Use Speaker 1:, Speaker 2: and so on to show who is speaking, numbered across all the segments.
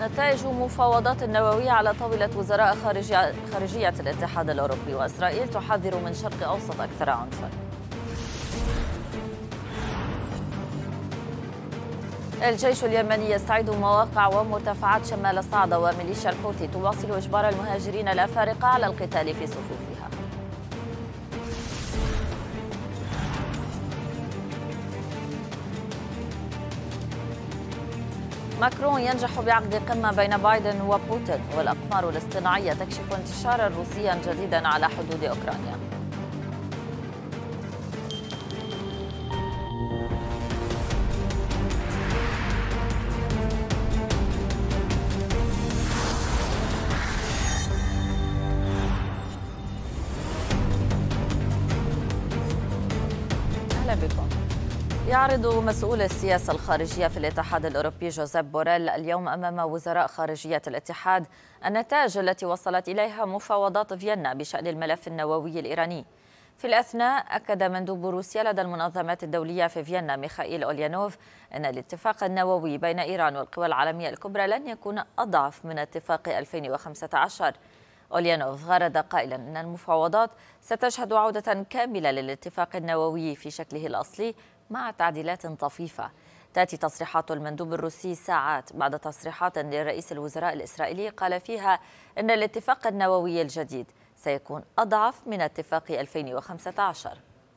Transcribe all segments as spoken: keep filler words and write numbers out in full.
Speaker 1: نتائج مفاوضات النووية على طاولة وزراء خارجية, خارجية الاتحاد الأوروبي، وإسرائيل تحذر من شرق أوسط أكثر عنفا. الجيش اليمني يستعيد مواقع ومرتفعات شمال صعدة، وميليشيا الحوثي تواصل إجبار المهاجرين الأفارقة على القتال في صفوفها. ماكرون ينجح بعقد قمة بين بايدن وبوتين، والأقمار الاصطناعية تكشف انتشارا روسيا جديدا على حدود أوكرانيا. أهلا بكم. يعرض مسؤول السياسة الخارجية في الاتحاد الأوروبي جوزيف بوريل اليوم أمام وزراء خارجية الاتحاد النتائج التي وصلت إليها مفاوضات فيينا بشأن الملف النووي الإيراني. في الأثناء أكد مندوب روسيا لدى المنظمات الدولية في فيينا ميخائيل أوليانوف أن الاتفاق النووي بين إيران والقوى العالمية الكبرى لن يكون أضعف من اتفاق ألفين وخمسة عشر. أوليانوف غرد قائلا أن المفاوضات ستشهد عودة كاملة للاتفاق النووي في شكله الأصلي مع تعديلات طفيفة. تأتي تصريحات المندوب الروسي ساعات بعد تصريحات لرئيس الوزراء الإسرائيلي قال فيها أن الاتفاق النووي الجديد سيكون أضعف من اتفاق ألفين وخمسة عشر.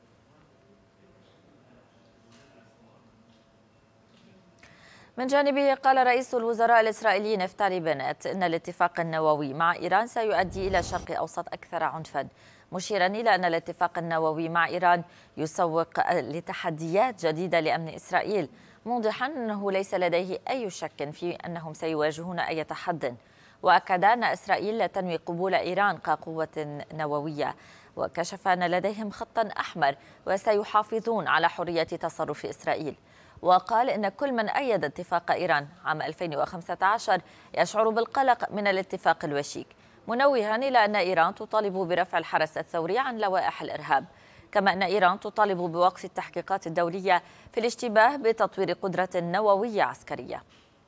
Speaker 1: من جانبه قال رئيس الوزراء الإسرائيلي نفتالي بنت أن الاتفاق النووي مع إيران سيؤدي إلى شرق أوسط أكثر عنفا، مشيرا إلى أن الاتفاق النووي مع إيران يسوق لتحديات جديدة لأمن إسرائيل، موضحا أنه ليس لديه أي شك في أنهم سيواجهون أي تحد. وأكد أن إسرائيل لا تنوي قبول إيران كقوة نووية، وكشف أن لديهم خطا أحمر وسيحافظون على حرية تصرف إسرائيل. وقال إن كل من أيد اتفاق إيران عام ألفين وخمسة عشر يشعر بالقلق من الاتفاق الوشيك، منوها إلى أن إيران تطالب برفع الحرس الثوري عن لوائح الإرهاب، كما أن إيران تطالب بوقف التحقيقات الدولية في الاشتباه بتطوير قدرة نووية عسكرية.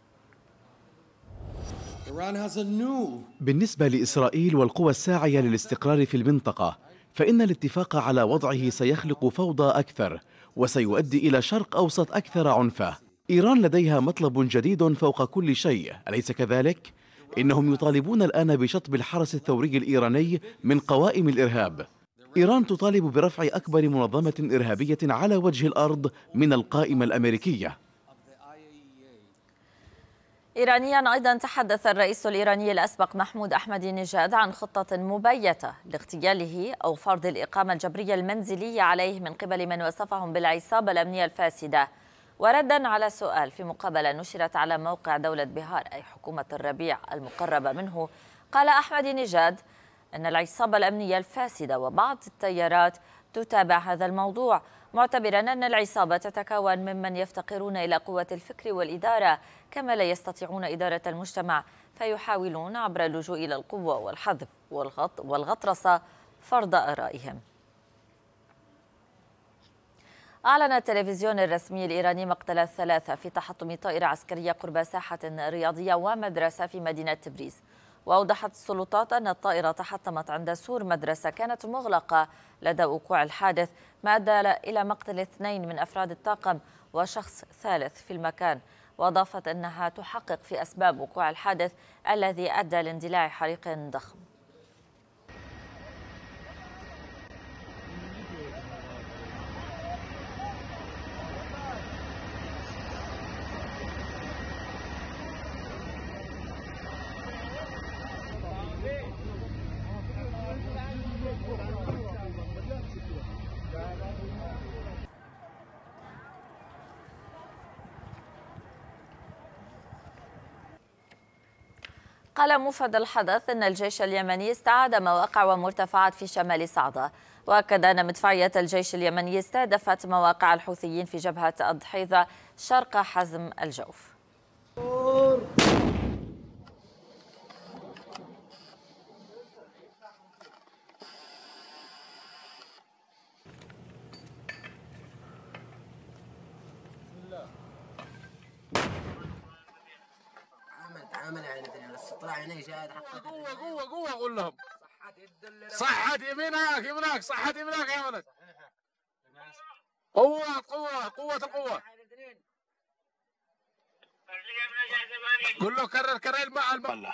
Speaker 2: بالنسبة لإسرائيل والقوى الساعية للاستقرار في المنطقة، فإن الاتفاق على وضعه سيخلق فوضى أكثر وسيؤدي إلى شرق أوسط أكثر عنفا. إيران لديها مطلب جديد فوق كل شيء، أليس كذلك؟ إنهم يطالبون الآن بشطب الحرس الثوري الإيراني من قوائم الإرهاب. إيران تطالب برفع أكبر منظمة إرهابية على وجه الأرض من القائمة الأمريكية.
Speaker 1: إيرانيا أيضا تحدث الرئيس الإيراني الأسبق محمود أحمدي نژاد عن خطة مبيتة لاغتياله أو فرض الإقامة الجبرية المنزلية عليه من قبل من وصفهم بالعصابة الأمنية الفاسدة. وردا على سؤال في مقابلة نشرت على موقع دولة بهار أي حكومة الربيع المقربة منه، قال أحمدي نژاد أن العصابة الأمنية الفاسدة وبعض التيارات تتابع هذا الموضوع، معتبرا أن العصابة تتكون ممن يفتقرون إلى قوة الفكر والإدارة، كما لا يستطيعون إدارة المجتمع، فيحاولون عبر اللجوء إلى القوة والحذف والغط والغطرسة فرض آرائهم. أعلن التلفزيون الرسمي الإيراني مقتل الثلاثة في تحطم طائرة عسكرية قرب ساحة رياضية ومدرسة في مدينة تبريز. وأوضحت السلطات أن الطائرة تحطمت عند سور مدرسة كانت مغلقة لدى وقوع الحادث، ما أدى إلى مقتل اثنين من أفراد الطاقم وشخص ثالث في المكان. وأضافت أنها تحقق في أسباب وقوع الحادث الذي أدى لاندلاع حريق ضخم. قال مفاد الحدث أن الجيش اليمني استعاد مواقع ومرتفعات في شمال صعدة، وأكد أن مدفعية الجيش اليمني استهدفت مواقع الحوثيين في جبهة الضحيظة شرق حزم الجوف.
Speaker 3: عمل قوة قوة قوة قول لهم صحة يمينك يمينك صحة يمينك يا ولد قوة قوة قوة القوة قول له كرر كرر مع المبلة.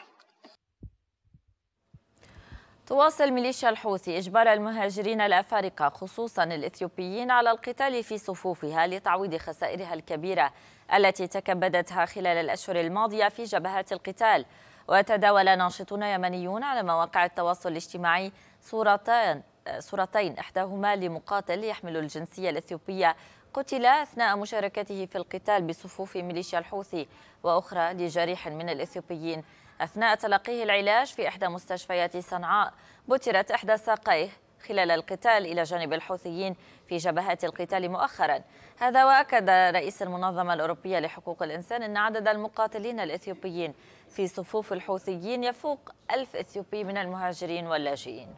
Speaker 1: تواصل ميليشيا الحوثي إجبار المهاجرين الأفارقة خصوصا الإثيوبيين على القتال في صفوفها لتعويض خسائرها الكبيرة التي تكبدتها خلال الأشهر الماضية في جبهات القتال. وتداول ناشطون يمنيون على مواقع التواصل الاجتماعي صورتين صورتين إحداهما لمقاتل يحمل الجنسية الإثيوبية قتل أثناء مشاركته في القتال بصفوف ميليشيا الحوثي، وأخرى لجريح من الإثيوبيين أثناء تلقيه العلاج في إحدى مستشفيات صنعاء. بترت إحدى ساقيه خلال القتال إلى جانب الحوثيين في جبهات القتال مؤخرا. هذا وأكد رئيس المنظمة الأوروبية لحقوق الإنسان أن عدد المقاتلين الإثيوبيين في صفوف الحوثيين يفوق ألف إثيوبي من المهاجرين واللاجئين.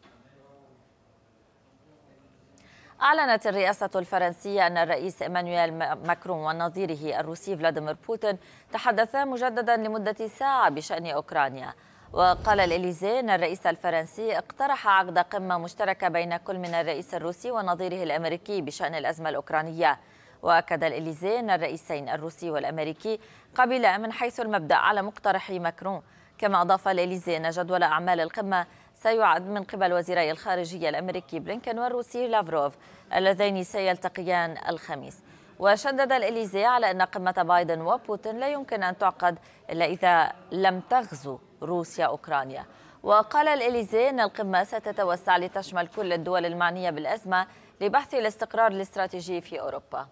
Speaker 1: أعلنت الرئاسة الفرنسية أن الرئيس إيمانويل ماكرون ونظيره الروسي فلاديمير بوتين تحدثا مجددا لمدة ساعة بشأن أوكرانيا. وقال الإليزيه أن الرئيس الفرنسي اقترح عقد قمة مشتركة بين كل من الرئيس الروسي ونظيره الأمريكي بشأن الأزمة الأوكرانية. وأكد الإليزيه أن الرئيسين الروسي والأمريكي قبلا من حيث المبدأ على مقترح ماكرون. كما أضاف الإليزيه أن جدول أعمال القمة سيعد من قبل وزيري الخارجية الأمريكي بلينكن والروسي لافروف اللذين سيلتقيان الخميس. وشدد الإليزيه على أن قمة بايدن وبوتين لا يمكن أن تعقد إلا إذا لم تغزو روسيا أوكرانيا. وقال الإليزيه أن القمة ستتوسع لتشمل كل الدول المعنية بالأزمة لبحث الاستقرار الاستراتيجي في أوروبا.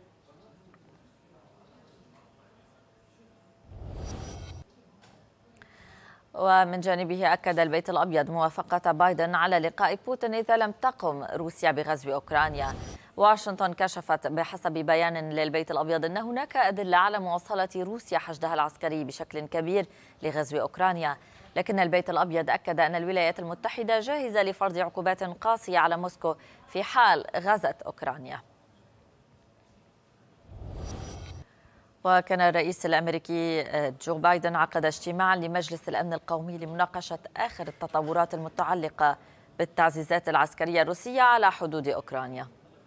Speaker 1: ومن جانبه أكد البيت الأبيض موافقة بايدن على لقاء بوتين إذا لم تقم روسيا بغزو أوكرانيا. واشنطن كشفت بحسب بيان للبيت الأبيض أن هناك أدلة على مواصلة روسيا حشدها العسكري بشكل كبير لغزو أوكرانيا، لكن البيت الأبيض أكد أن الولايات المتحدة جاهزة لفرض عقوبات قاسية على موسكو في حال غزت أوكرانيا. وكان الرئيس الأمريكي جو بايدن عقد اجتماعا لمجلس الأمن القومي لمناقشة آخر التطورات المتعلقة بالتعزيزات العسكرية الروسية على حدود أوكرانيا.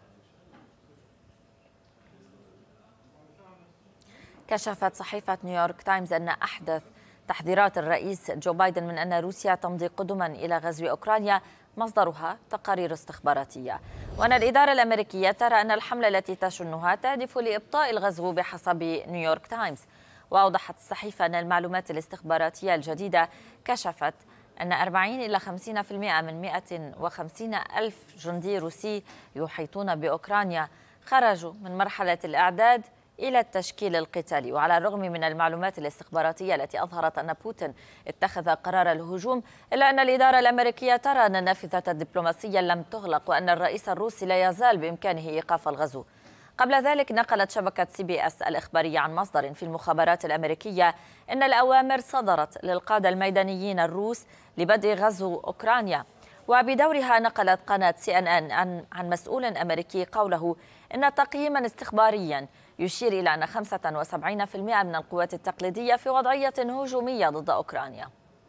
Speaker 1: كشفت صحيفة نيويورك تايمز أن أحدث تحذيرات الرئيس جو بايدن من أن روسيا تمضي قدما إلى غزو أوكرانيا مصدرها تقارير استخباراتية، وأن الإدارة الأمريكية ترى أن الحملة التي تشنها تهدف لإبطاء الغزو بحسب نيويورك تايمز. وأوضحت الصحيفة أن المعلومات الاستخباراتية الجديدة كشفت أن أربعين إلى خمسين بالمئة من مئة وخمسين ألف جندي روسي يحيطون بأوكرانيا خرجوا من مرحلة الإعداد إلى التشكيل القتالي. وعلى الرغم من المعلومات الاستخباراتية التي أظهرت أن بوتين اتخذ قرار الهجوم، إلا أن الإدارة الأمريكية ترى أن النافذة الدبلوماسية لم تغلق وأن الرئيس الروسي لا يزال بإمكانه إيقاف الغزو. قبل ذلك نقلت شبكة سي بي اس الإخبارية عن مصدر في المخابرات الأمريكية أن الأوامر صدرت للقادة الميدانيين الروس لبدء غزو أوكرانيا. وبدورها نقلت قناة سي ان ان عن, عن مسؤول أمريكي قوله إن تقييما استخباريا يشير إلى أن خمسة وسبعين بالمئة من القوات التقليدية في وضعية هجومية ضد أوكرانيا.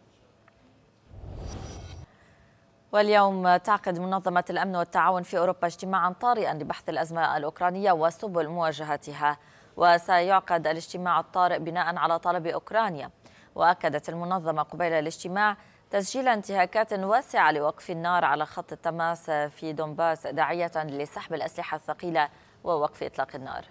Speaker 1: واليوم تعقد منظمة الأمن والتعاون في أوروبا اجتماعا طارئا لبحث الأزمة الأوكرانية وسبل مواجهتها، وسيعقد الاجتماع الطارئ بناء على طلب أوكرانيا. وأكدت المنظمة قبيل الاجتماع تسجيل انتهاكات واسعة لوقف النار على خط التماس في دونباس داعية لسحب الأسلحة الثقيلة ووقف إطلاق النار.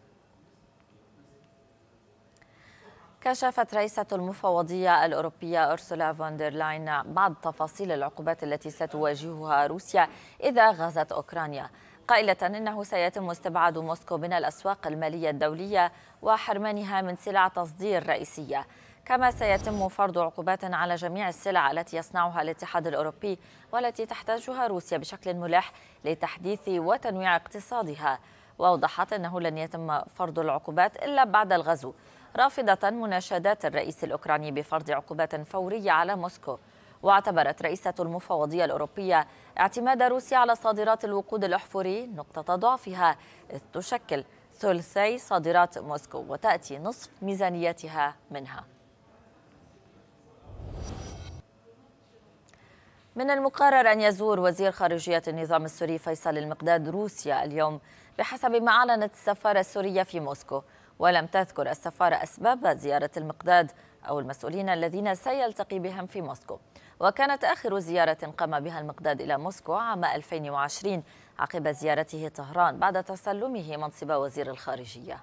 Speaker 1: كشفت رئيسة المفوضية الأوروبية أرسولا فون دير لاين بعض تفاصيل العقوبات التي ستواجهها روسيا إذا غزت أوكرانيا، قائلة إنه سيتم استبعاد موسكو من الأسواق المالية الدولية وحرمانها من سلع تصدير رئيسية، كما سيتم فرض عقوبات على جميع السلع التي يصنعها الاتحاد الأوروبي والتي تحتاجها روسيا بشكل ملح لتحديث وتنويع اقتصادها. وأوضحت أنه لن يتم فرض العقوبات إلا بعد الغزو، رافضة مناشدات الرئيس الأوكراني بفرض عقوبات فورية على موسكو. واعتبرت رئيسة المفوضية الأوروبية اعتماد روسيا على صادرات الوقود الأحفوري نقطة ضعفها، إذ تشكل ثلثي صادرات موسكو وتأتي نصف ميزانيتها منها. من المقرر أن يزور وزير خارجية النظام السوري فيصل المقداد روسيا اليوم بحسب ما أعلنت السفارة السورية في موسكو، ولم تذكر السفارة أسباب زيارة المقداد أو المسؤولين الذين سيلتقي بهم في موسكو. وكانت آخر زيارة قام بها المقداد إلى موسكو عام ألفين وعشرين عقب زيارته طهران بعد تسلمه منصب وزير الخارجية.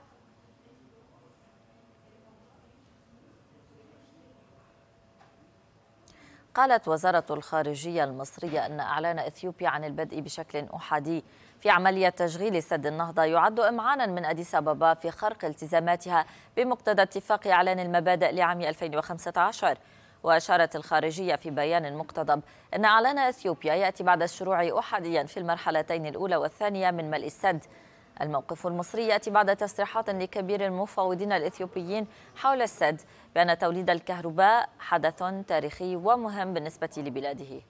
Speaker 1: قالت وزارة الخارجية المصرية أن إعلان إثيوبيا عن البدء بشكل أحادي في عملية تشغيل سد النهضة يعد إمعانا من أديس أبابا في خرق التزاماتها بمقتضى اتفاق إعلان المبادئ لعام ألفين وخمسة عشر. وأشارت الخارجية في بيان مقتضب أن إعلان إثيوبيا يأتي بعد الشروع أحاديا في المرحلتين الأولى والثانية من ملء السد. الموقف المصري يأتي بعد تصريحات لكبير المفوضين الإثيوبيين حول السد بأن توليد الكهرباء حدث تاريخي ومهم بالنسبة لبلاده.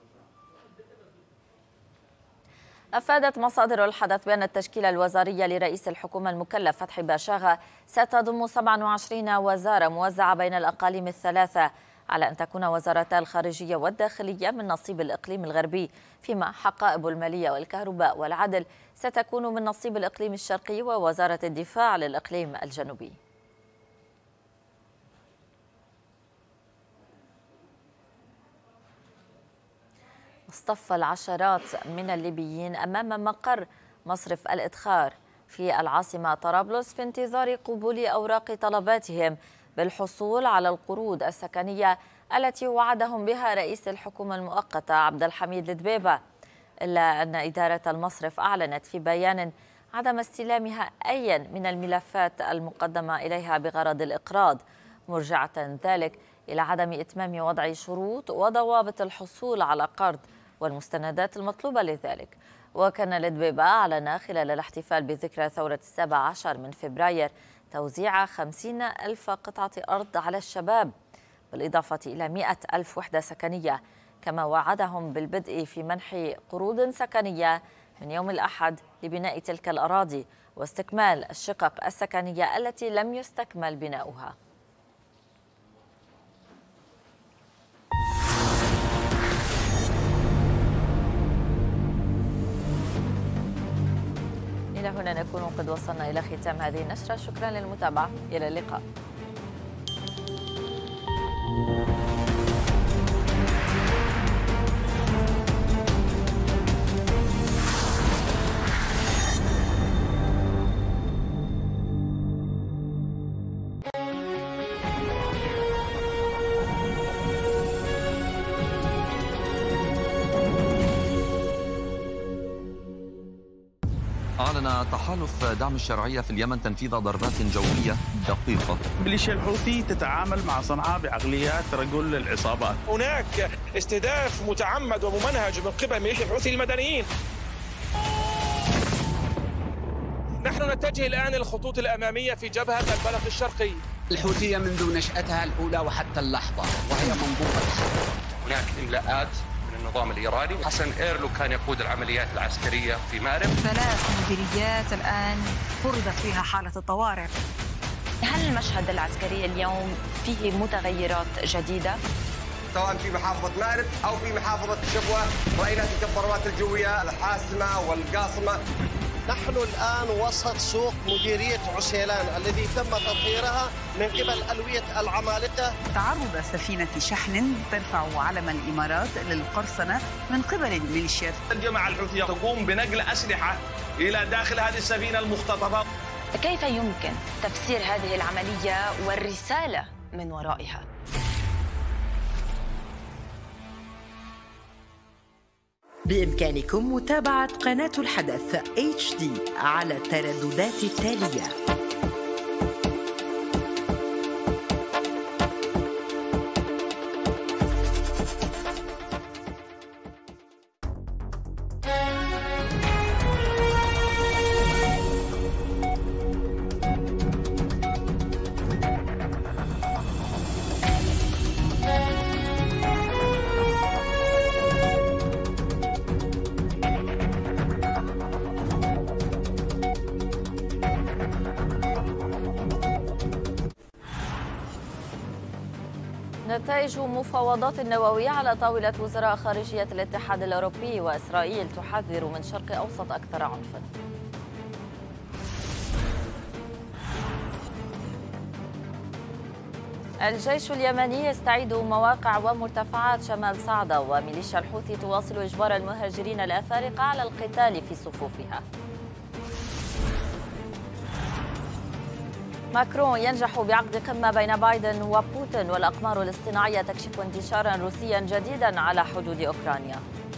Speaker 1: أفادت مصادر الحدث بأن التشكيلة الوزارية لرئيس الحكومة المكلف فتحي باشاغا ستضم سبعة وعشرين وزارة موزعة بين الأقاليم الثلاثة، على أن تكون وزارتا الخارجية والداخلية من نصيب الإقليم الغربي، فيما حقائب المالية والكهرباء والعدل ستكون من نصيب الإقليم الشرقي، ووزارة الدفاع للإقليم الجنوبي. اصطف العشرات من الليبيين أمام مقر مصرف الإدخار في العاصمة طرابلس في انتظار قبول أوراق طلباتهم بالحصول على القروض السكنية التي وعدهم بها رئيس الحكومة المؤقتة عبد الحميد الدبيبة، إلا أن إدارة المصرف أعلنت في بيان عدم استلامها أي من الملفات المقدمة إليها بغرض الإقراض، مرجعة ذلك إلى عدم إتمام وضع شروط وضوابط الحصول على قرض والمستندات المطلوبة لذلك. وكان الدبيبة أعلن خلال الاحتفال بذكرى ثورة السابع عشر من فبراير توزيع خمسين ألف قطعة أرض على الشباب، بالإضافة إلى مئة ألف وحدة سكنية، كما وعدهم بالبدء في منح قروض سكنية من يوم الأحد لبناء تلك الأراضي واستكمال الشقق السكنية التي لم يستكمل بناؤها. إلى هنا نكون قد وصلنا إلى ختام هذه النشرة، شكرا للمتابعة، إلى اللقاء.
Speaker 4: أعلن تحالف دعم الشرعية في اليمن تنفيذ ضربات جوية دقيقة.
Speaker 5: ميليشيا الحوثي تتعامل مع صنعاء بعقليات رجل العصابات.
Speaker 6: هناك استهداف متعمد وممنهج من قبل ميليشيا الحوثي المدنيين. نحن نتجه الآن الخطوط الأمامية في جبهة البلق الشرقي.
Speaker 7: الحوثية منذ نشأتها الأولى وحتى اللحظة وهي منظومة حرب.
Speaker 8: هناك إملاءات من النظام الإيراني. حسن إيرلو كان يقود العمليات العسكرية في مأرب.
Speaker 9: ثلاث مديريات الآن فرضت فيها حالة الطوارئ.
Speaker 10: هل المشهد العسكري اليوم فيه متغيرات جديدة؟
Speaker 11: سواء في محافظة مأرب أو في محافظة الشبوة رأينا تلك الضربات الجوية الحاسمة والقاصمة.
Speaker 12: نحن الآن وسط سوق مديرية عسيلان الذي تم تطهيرها من قبل ألوية العمالقة.
Speaker 9: تعرض سفينة شحن ترفع علم الإمارات للقرصنة من قبل الميليشيات.
Speaker 6: الجماعة الحوثية تقوم بنقل أسلحة إلى داخل هذه السفينة المختطفة.
Speaker 10: كيف يمكن تفسير هذه العملية والرسالة من ورائها؟
Speaker 13: بإمكانكم متابعة قناة الحدث إتش دي على الترددات التالية.
Speaker 1: نتائج مفاوضات النووية على طاولة وزراء خارجية الاتحاد الأوروبي، وإسرائيل تحذر من شرق أوسط أكثر عنفاً. الجيش اليمني يستعيد مواقع ومرتفعات شمال صعدة، وميليشيا الحوثي تواصل إجبار المهاجرين الأفارقة على القتال في صفوفها. ماكرون ينجح بعقد قمة بين بايدن وبوتين، والأقمار الاصطناعية تكشف انتشارا روسيا جديدا على حدود أوكرانيا.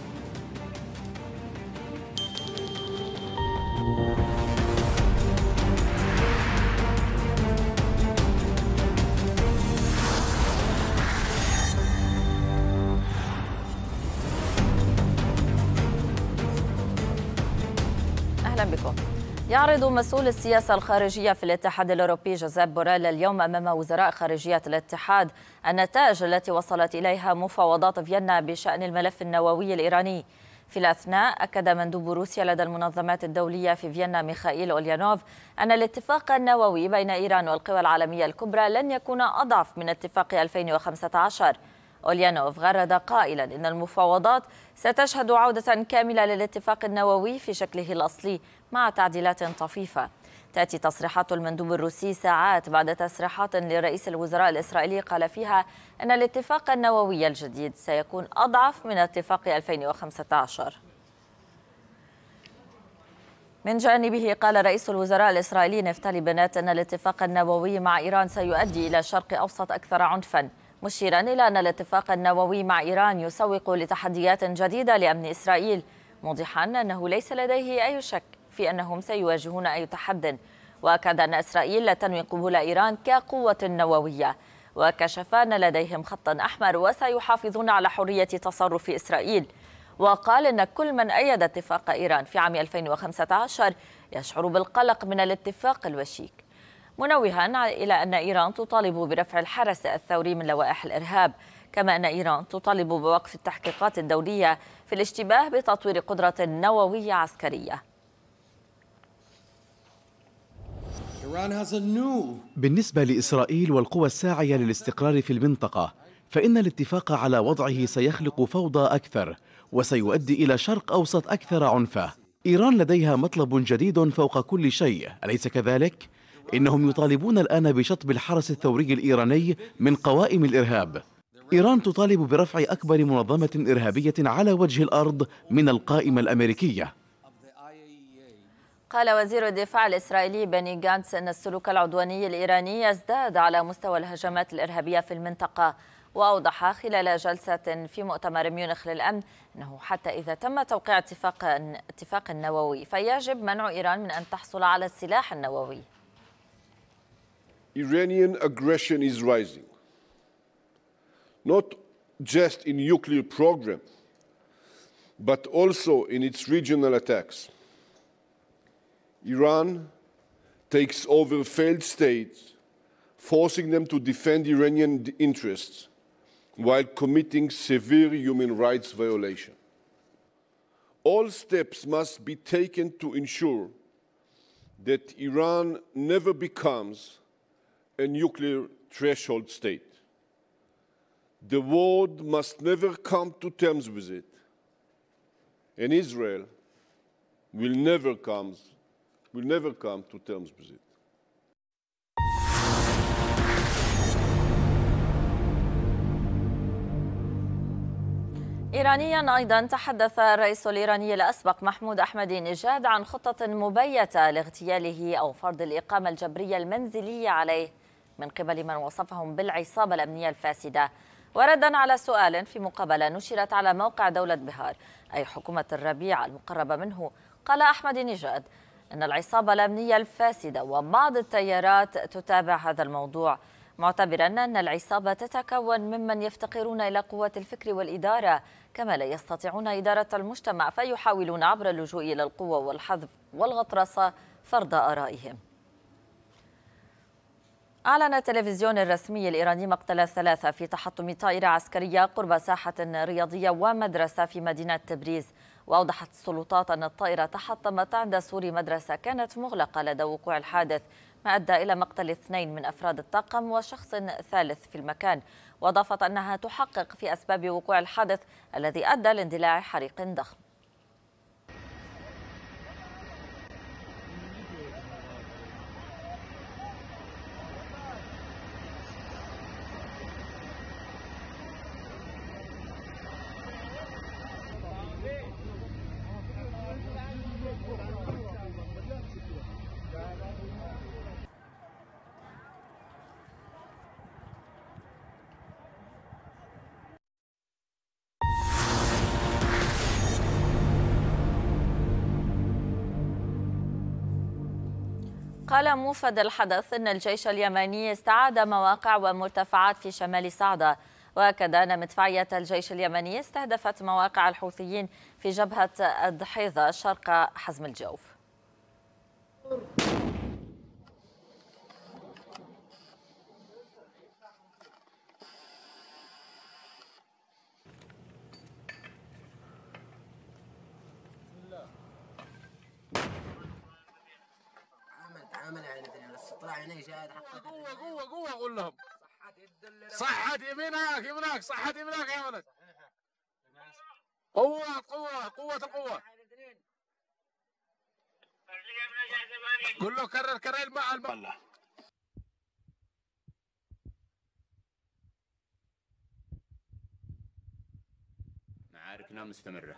Speaker 1: أهلا بكم. يعرض مسؤول السياسة الخارجية في الاتحاد الأوروبي جوزيب بوريل اليوم أمام وزراء خارجية الاتحاد النتائج التي وصلت إليها مفاوضات فيينا بشأن الملف النووي الإيراني. في الأثناء أكد مندوب روسيا لدى المنظمات الدولية في فيينا ميخائيل أوليانوف أن الاتفاق النووي بين إيران والقوى العالمية الكبرى لن يكون أضعف من اتفاق ألفين وخمسة عشر. أوليانوف غرد قائلا إن المفاوضات ستشهد عودة كاملة للاتفاق النووي في شكله الأصلي مع تعديلات طفيفة. تأتي تصريحات المندوب الروسي ساعات بعد تصريحات لرئيس الوزراء الإسرائيلي قال فيها أن الاتفاق النووي الجديد سيكون أضعف من اتفاق ألفين وخمسة عشر. من جانبه قال رئيس الوزراء الإسرائيلي نفتالي بنت أن الاتفاق النووي مع إيران سيؤدي إلى شرق أوسط أكثر عنفاً، مشيرا إلى أن الاتفاق النووي مع إيران يسوق لتحديات جديدة لأمن إسرائيل، موضحا أنه ليس لديه أي شك في أنهم سيواجهون أي تحد، وأكد أن إسرائيل لا تنوي قبول إيران كقوة نووية، وكشف أن لديهم خطا أحمر وسيحافظون على حرية تصرف إسرائيل. وقال أن كل من أيد اتفاق إيران في عام ألفين وخمسة عشر يشعر بالقلق من الاتفاق الوشيك، منوها إلى أن إيران تطالب برفع الحرس الثوري من لوائح الإرهاب، كما أن إيران تطالب بوقف التحقيقات الدولية في الاشتباه بتطوير قدرة نووية عسكرية.
Speaker 2: بالنسبة لإسرائيل والقوى الساعية للاستقرار في المنطقة، فإن الاتفاق على وضعه سيخلق فوضى أكثر وسيؤدي إلى شرق أوسط أكثر عنفة. إيران لديها مطلب جديد فوق كل شيء، أليس كذلك؟ إنهم يطالبون الآن بشطب الحرس الثوري الإيراني من قوائم الإرهاب. إيران تطالب برفع أكبر منظمة إرهابية على وجه الأرض من القائمة الأمريكية.
Speaker 1: قال وزير الدفاع الإسرائيلي بني غانتس أن السلوك العدواني الإيراني يزداد على مستوى الهجمات الإرهابية في المنطقة، وأوضح خلال جلسة في مؤتمر ميونخ للأمن أنه حتى إذا تم توقيع اتفاق اتفاق نووي فيجب منع إيران من أن تحصل على السلاح النووي.
Speaker 14: Iranian aggression is rising, not just in nuclear program, but also in its regional attacks. Iran takes over failed states, forcing them to defend Iranian interests while committing severe human rights violations. All steps must be taken to ensure that Iran never becomes a nuclear threshold state. The world must never come to terms with it, and Israel will never come, will never come to terms with it.
Speaker 1: إيرانيا أيضا تحدث الرئيس الإيراني الأسبق محمود أحمدي نژاد عن خطة مبيتة لاغتياله أو فرض الإقامة الجبرية المنزلية عليه من قبل من وصفهم بالعصابة الأمنية الفاسدة. وردا على سؤال في مقابلة نشرت على موقع دولة بهار أي حكومة الربيع المقربة منه، قال أحمدي نژاد أن العصابة الأمنية الفاسدة وبعض التيارات تتابع هذا الموضوع، معتبرا أن العصابة تتكون ممن يفتقرون إلى قوة الفكر والإدارة، كما لا يستطيعون إدارة المجتمع فيحاولون عبر اللجوء إلى القوة والحذف والغطرسة فرض آرائهم. أعلن التلفزيون الرسمي الإيراني مقتل ثلاثة في تحطم طائرة عسكرية قرب ساحة رياضية ومدرسة في مدينة تبريز، وأوضحت السلطات أن الطائرة تحطمت عند سور مدرسة كانت مغلقة لدى وقوع الحادث ما أدى إلى مقتل اثنين من أفراد الطاقم وشخص ثالث في المكان. وأضافت أنها تحقق في أسباب وقوع الحادث الذي أدى لاندلاع حريق ضخم. قال موفد الحدث إن الجيش اليمني استعاد مواقع ومرتفعات في شمال صعدة، وأكد أن مدفعية الجيش اليمني استهدفت مواقع الحوثيين في جبهة الدحيظة شرق حزم الجوف.
Speaker 3: قوة قوة قوة قول لهم صحت يمينك يمينك صحت يمينك يا ولد. قوة قوة قوة القوة. قول له كرر كرر مع المبلة.
Speaker 15: معاركنا مستمرة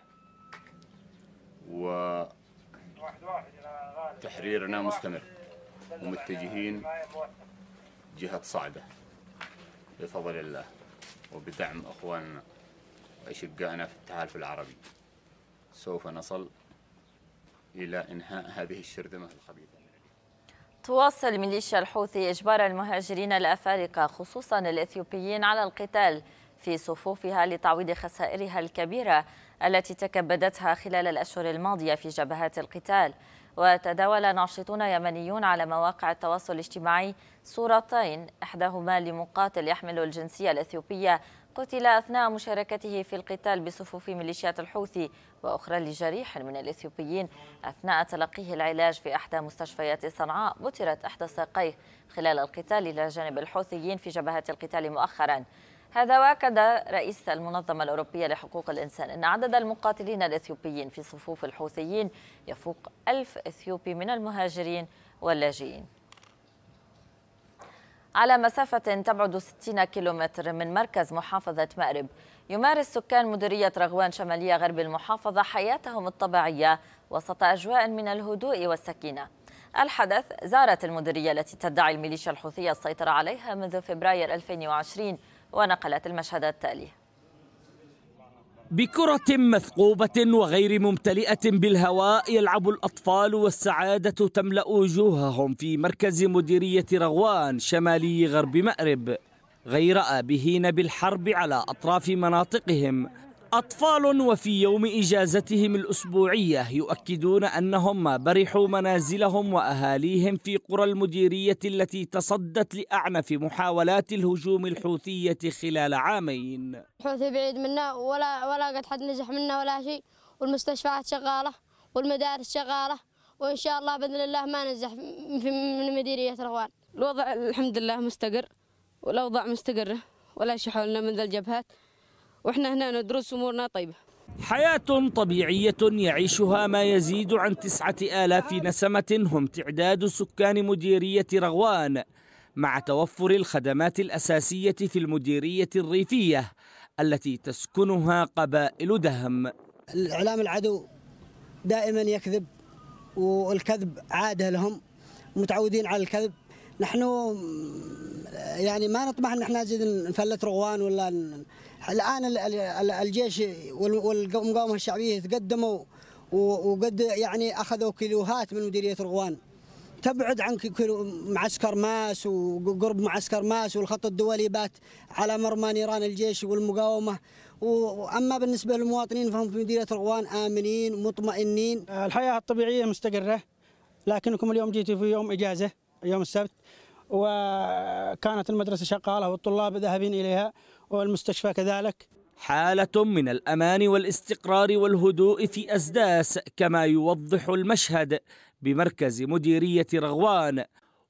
Speaker 15: وتحريرنا مستمر ومتجهين جهة صعدة بفضل الله وبدعم أخواننا وأشقائنا في التحالف العربي. سوف نصل إلى إنهاء هذه الشرذمة الخبيثة.
Speaker 1: تواصل ميليشيا الحوثي إجبار المهاجرين الأفارقة خصوصا الإثيوبيين على القتال في صفوفها لتعويض خسائرها الكبيرة التي تكبدتها خلال الأشهر الماضية في جبهات القتال. وتداول ناشطون يمنيون على مواقع التواصل الاجتماعي صورتين، إحداهما لمقاتل يحمل الجنسية الإثيوبية قتل أثناء مشاركته في القتال بصفوف ميليشيات الحوثي، وأخرى لجريح من الإثيوبيين أثناء تلقيه العلاج في إحدى مستشفيات صنعاء بترت إحدى ساقيه خلال القتال إلى جانب الحوثيين في جبهات القتال مؤخرا. هذا وأكد رئيس المنظمة الأوروبية لحقوق الإنسان أن عدد المقاتلين الإثيوبيين في صفوف الحوثيين يفوق ألف إثيوبي من المهاجرين واللاجئين. على مسافة تبعد ستين كيلومتر من مركز محافظة مأرب، يمارس سكان مديرية رغوان شمالية غرب المحافظة حياتهم الطبيعية وسط أجواء من الهدوء والسكينة. الحدث زارت المديرية التي تدعي الميليشيا الحوثية السيطرة عليها منذ فبراير ألفين وعشرين، ونقلت المشهد التالي.
Speaker 16: بكرة مثقوبة وغير ممتلئة بالهواء يلعب الأطفال والسعادة تملأ وجوههم في مركز مديرية رغوان شمالي غرب مأرب، غير آبهين بالحرب على أطراف مناطقهم. أطفال وفي يوم إجازتهم الأسبوعية يؤكدون أنهم ما برحوا منازلهم وأهاليهم في قرى المديرية التي تصدت لأعنف محاولات الهجوم الحوثية خلال عامين.
Speaker 17: الحوثي بعيد منا ولا ولا قد حد نجح منا ولا شيء، والمستشفيات شغالة والمدارس شغالة، وإن شاء الله بإذن الله ما ننزح من مديرية رغوان.
Speaker 18: الوضع الحمد لله مستقر والأوضاع مستقرة ولا شيء حولنا من ذا الجبهات، وإحنا هنا ندرس أمورنا طيبة.
Speaker 16: حياة طبيعية يعيشها ما يزيد عن تسعة آلاف نسمة هم تعداد سكان مديرية رغوان، مع توفر الخدمات الأساسية في المديرية الريفية التي تسكنها قبائل دهم.
Speaker 19: الإعلام العدو دائما يكذب، والكذب عادة لهم، متعودين على الكذب. نحن يعني ما نطمح ان احنا نزيد نفلت رغوان ولا ن... الان الجيش والمقاومه الشعبيه تقدموا وقد يعني اخذوا كيلوهات من مديريه رغوان، تبعد عن كيلو معسكر ماس وقرب معسكر ماس والخط الدولي بات على مرمى نيران الجيش والمقاومه. واما بالنسبه للمواطنين فهم في مديريه رغوان امنين مطمئنين.
Speaker 20: الحياه الطبيعيه مستقره، لكنكم اليوم جيتوا في يوم اجازه يوم السبت، وكانت المدرسة شغالة والطلاب ذاهبين إليها والمستشفى كذلك.
Speaker 16: حالة من الأمان والاستقرار والهدوء في أسداس، كما يوضح المشهد بمركز مديرية رغوان،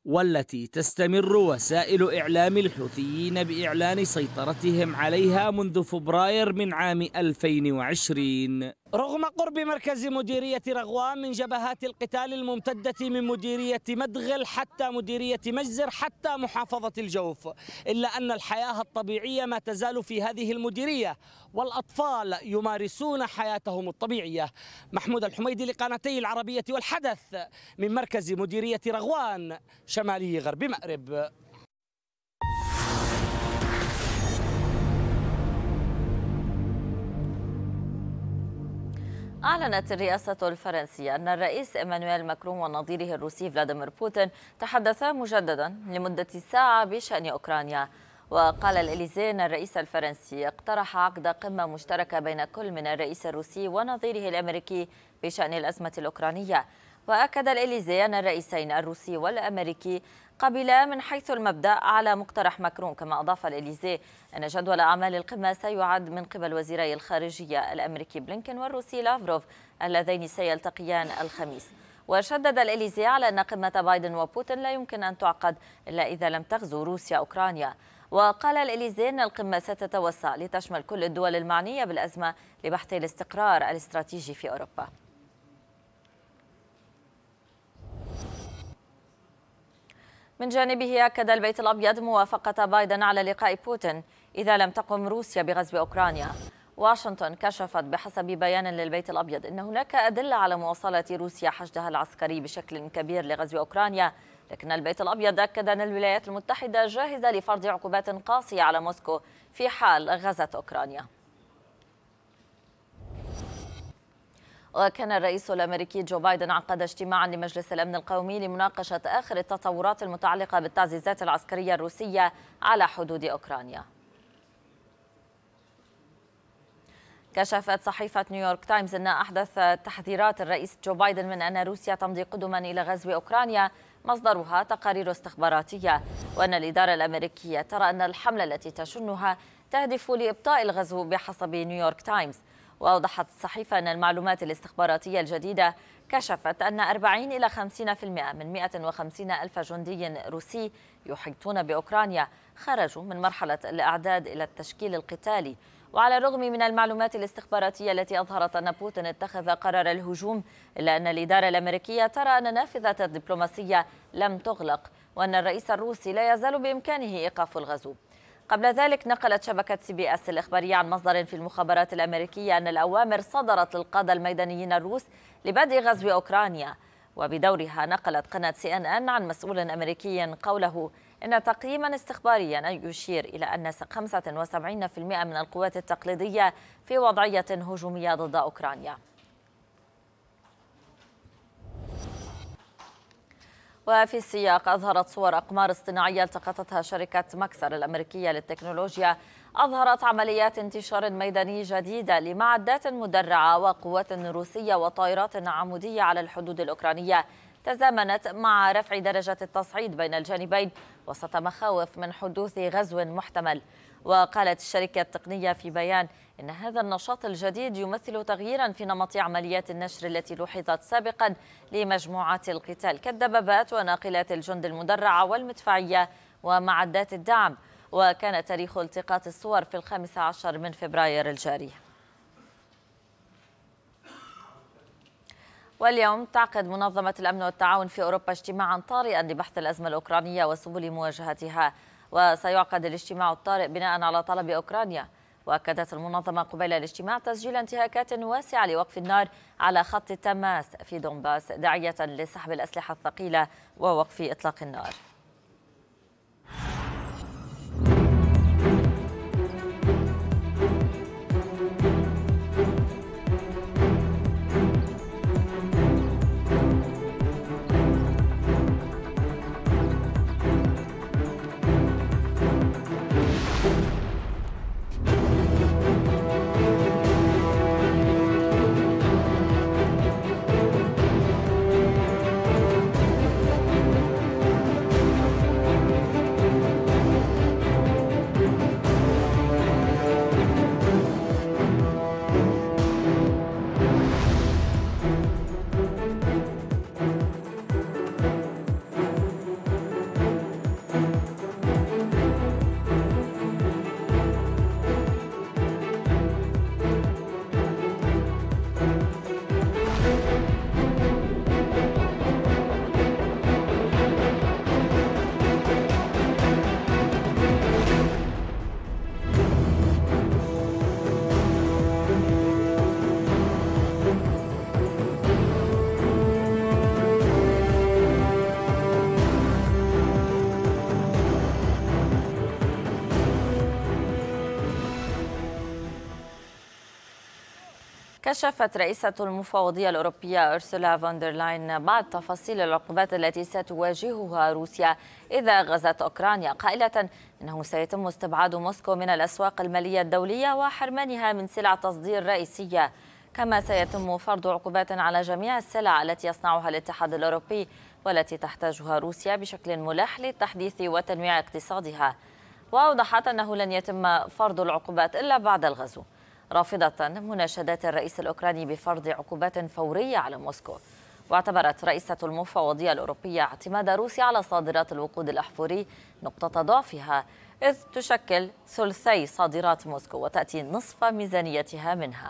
Speaker 16: والتي تستمر وسائل إعلام الحوثيين بإعلان سيطرتهم عليها منذ فبراير من عام ألفين وعشرين. رغم قرب مركز مديرية رغوان من جبهات القتال الممتدة من مديرية مدغل حتى مديرية مجزر حتى محافظة الجوف، إلا أن الحياة الطبيعية ما تزال في هذه المديرية والأطفال يمارسون حياتهم الطبيعية. محمود الحميدي لقناتي العربية والحدث من مركز مديرية رغوان شمالي غرب مأرب.
Speaker 1: أعلنت الرئاسة الفرنسية أن الرئيس إيمانويل ماكرون ونظيره الروسي فلاديمير بوتين تحدثا مجددا لمدة ساعة بشأن أوكرانيا. وقال الإليزيه أن الرئيس الفرنسي اقترح عقد قمة مشتركة بين كل من الرئيس الروسي ونظيره الأمريكي بشأن الأزمة الأوكرانية. وأكد الإليزيه أن الرئيسين الروسي والأمريكي قبلا من حيث المبدأ على مقترح ماكرون. كما أضاف الإليزيه أن جدول أعمال القمة سيعد من قبل وزيري الخارجية الأمريكي بلينكن والروسي لافروف اللذين سيلتقيان الخميس. وشدد الإليزيه على أن قمة بايدن وبوتين لا يمكن أن تعقد إلا إذا لم تغزو روسيا أوكرانيا. وقال الإليزيه أن القمة ستتوسع لتشمل كل الدول المعنية بالأزمة لبحث الاستقرار الاستراتيجي في أوروبا. من جانبه أكد البيت الأبيض موافقة بايدن على لقاء بوتين إذا لم تقم روسيا بغزو أوكرانيا. واشنطن كشفت بحسب بيان للبيت الأبيض أن هناك أدلة على مواصلة روسيا حشدها العسكري بشكل كبير لغزو أوكرانيا، لكن البيت الأبيض أكد أن الولايات المتحدة جاهزة لفرض عقوبات قاسية على موسكو في حال غزت أوكرانيا. وكان الرئيس الأمريكي جو بايدن عقد اجتماعا لمجلس الأمن القومي لمناقشة آخر التطورات المتعلقة بالتعزيزات العسكرية الروسية على حدود أوكرانيا. كشفت صحيفة نيويورك تايمز أن أحدث تحذيرات الرئيس جو بايدن من أن روسيا تمضي قدما إلى غزو أوكرانيا مصدرها تقارير استخباراتية، وأن الإدارة الأمريكية ترى أن الحملة التي تشنها تهدف لإبطاء الغزو بحسب نيويورك تايمز. وأوضحت الصحيفة أن المعلومات الاستخباراتية الجديدة كشفت أن أربعين إلى خمسين بالمئة من مئة وخمسين ألف جندي روسي يحيطون بأوكرانيا خرجوا من مرحلة الإعداد إلى التشكيل القتالي. وعلى الرغم من المعلومات الاستخباراتية التي أظهرت أن بوتين اتخذ قرار الهجوم، إلا أن الإدارة الأمريكية ترى أن نافذة الدبلوماسية لم تغلق، وأن الرئيس الروسي لا يزال بإمكانه إيقاف الغزو. قبل ذلك نقلت شبكة سي بي اس الإخبارية عن مصدر في المخابرات الأمريكية أن الأوامر صدرت للقادة الميدانيين الروس لبدء غزو أوكرانيا. وبدورها نقلت قناة سي إن إن عن مسؤول أمريكي قوله إن تقييما استخباريا يشير إلى أن خمسة وسبعين بالمئة من القوات التقليدية في وضعية هجومية ضد أوكرانيا. وفي السياق أظهرت صور أقمار اصطناعية التقطتها شركة ماكسر الأمريكية للتكنولوجيا أظهرت عمليات انتشار ميداني جديدة لمعدات مدرعة وقوات روسية وطائرات عمودية على الحدود الأوكرانية تزامنت مع رفع درجة التصعيد بين الجانبين وسط مخاوف من حدوث غزو محتمل. وقالت الشركة التقنية في بيان إن هذا النشاط الجديد يمثل تغييرا في نمط عمليات النشر التي لوحظت سابقا لمجموعات القتال كالدبابات وناقلات الجند المدرعة والمدفعية ومعدات الدعم. وكان تاريخ التقاط الصور في الخامس عشر من فبراير الجاري. واليوم تعقد منظمة الأمن والتعاون في أوروبا اجتماعا طارئا لبحث الأزمة الأوكرانية وسبل مواجهتها، وسيعقد الاجتماع الطارئ بناء على طلب أوكرانيا. وأكدت المنظمة قبيل الاجتماع تسجيل انتهاكات واسعة لوقف النار على خط تماس في دونباس داعية لسحب الأسلحة الثقيلة ووقف إطلاق النار. كشفت رئيسة المفوضية الأوروبية أرسولا فون دير لاين بعض تفاصيل العقوبات التي ستواجهها روسيا إذا غزت أوكرانيا، قائلة إنه سيتم استبعاد موسكو من الأسواق المالية الدولية وحرمانها من سلع تصدير رئيسية، كما سيتم فرض عقوبات على جميع السلع التي يصنعها الاتحاد الأوروبي والتي تحتاجها روسيا بشكل ملح للتحديث وتنويع اقتصادها. وأوضحت أنه لن يتم فرض العقوبات إلا بعد الغزو، رافضة مناشدات الرئيس الأوكراني بفرض عقوبات فورية على موسكو. واعتبرت رئيسة المفوضية الأوروبية اعتماد روسيا على صادرات الوقود الأحفوري نقطة ضعفها، إذ تشكل ثلثي صادرات موسكو وتأتي نصف ميزانيتها منها.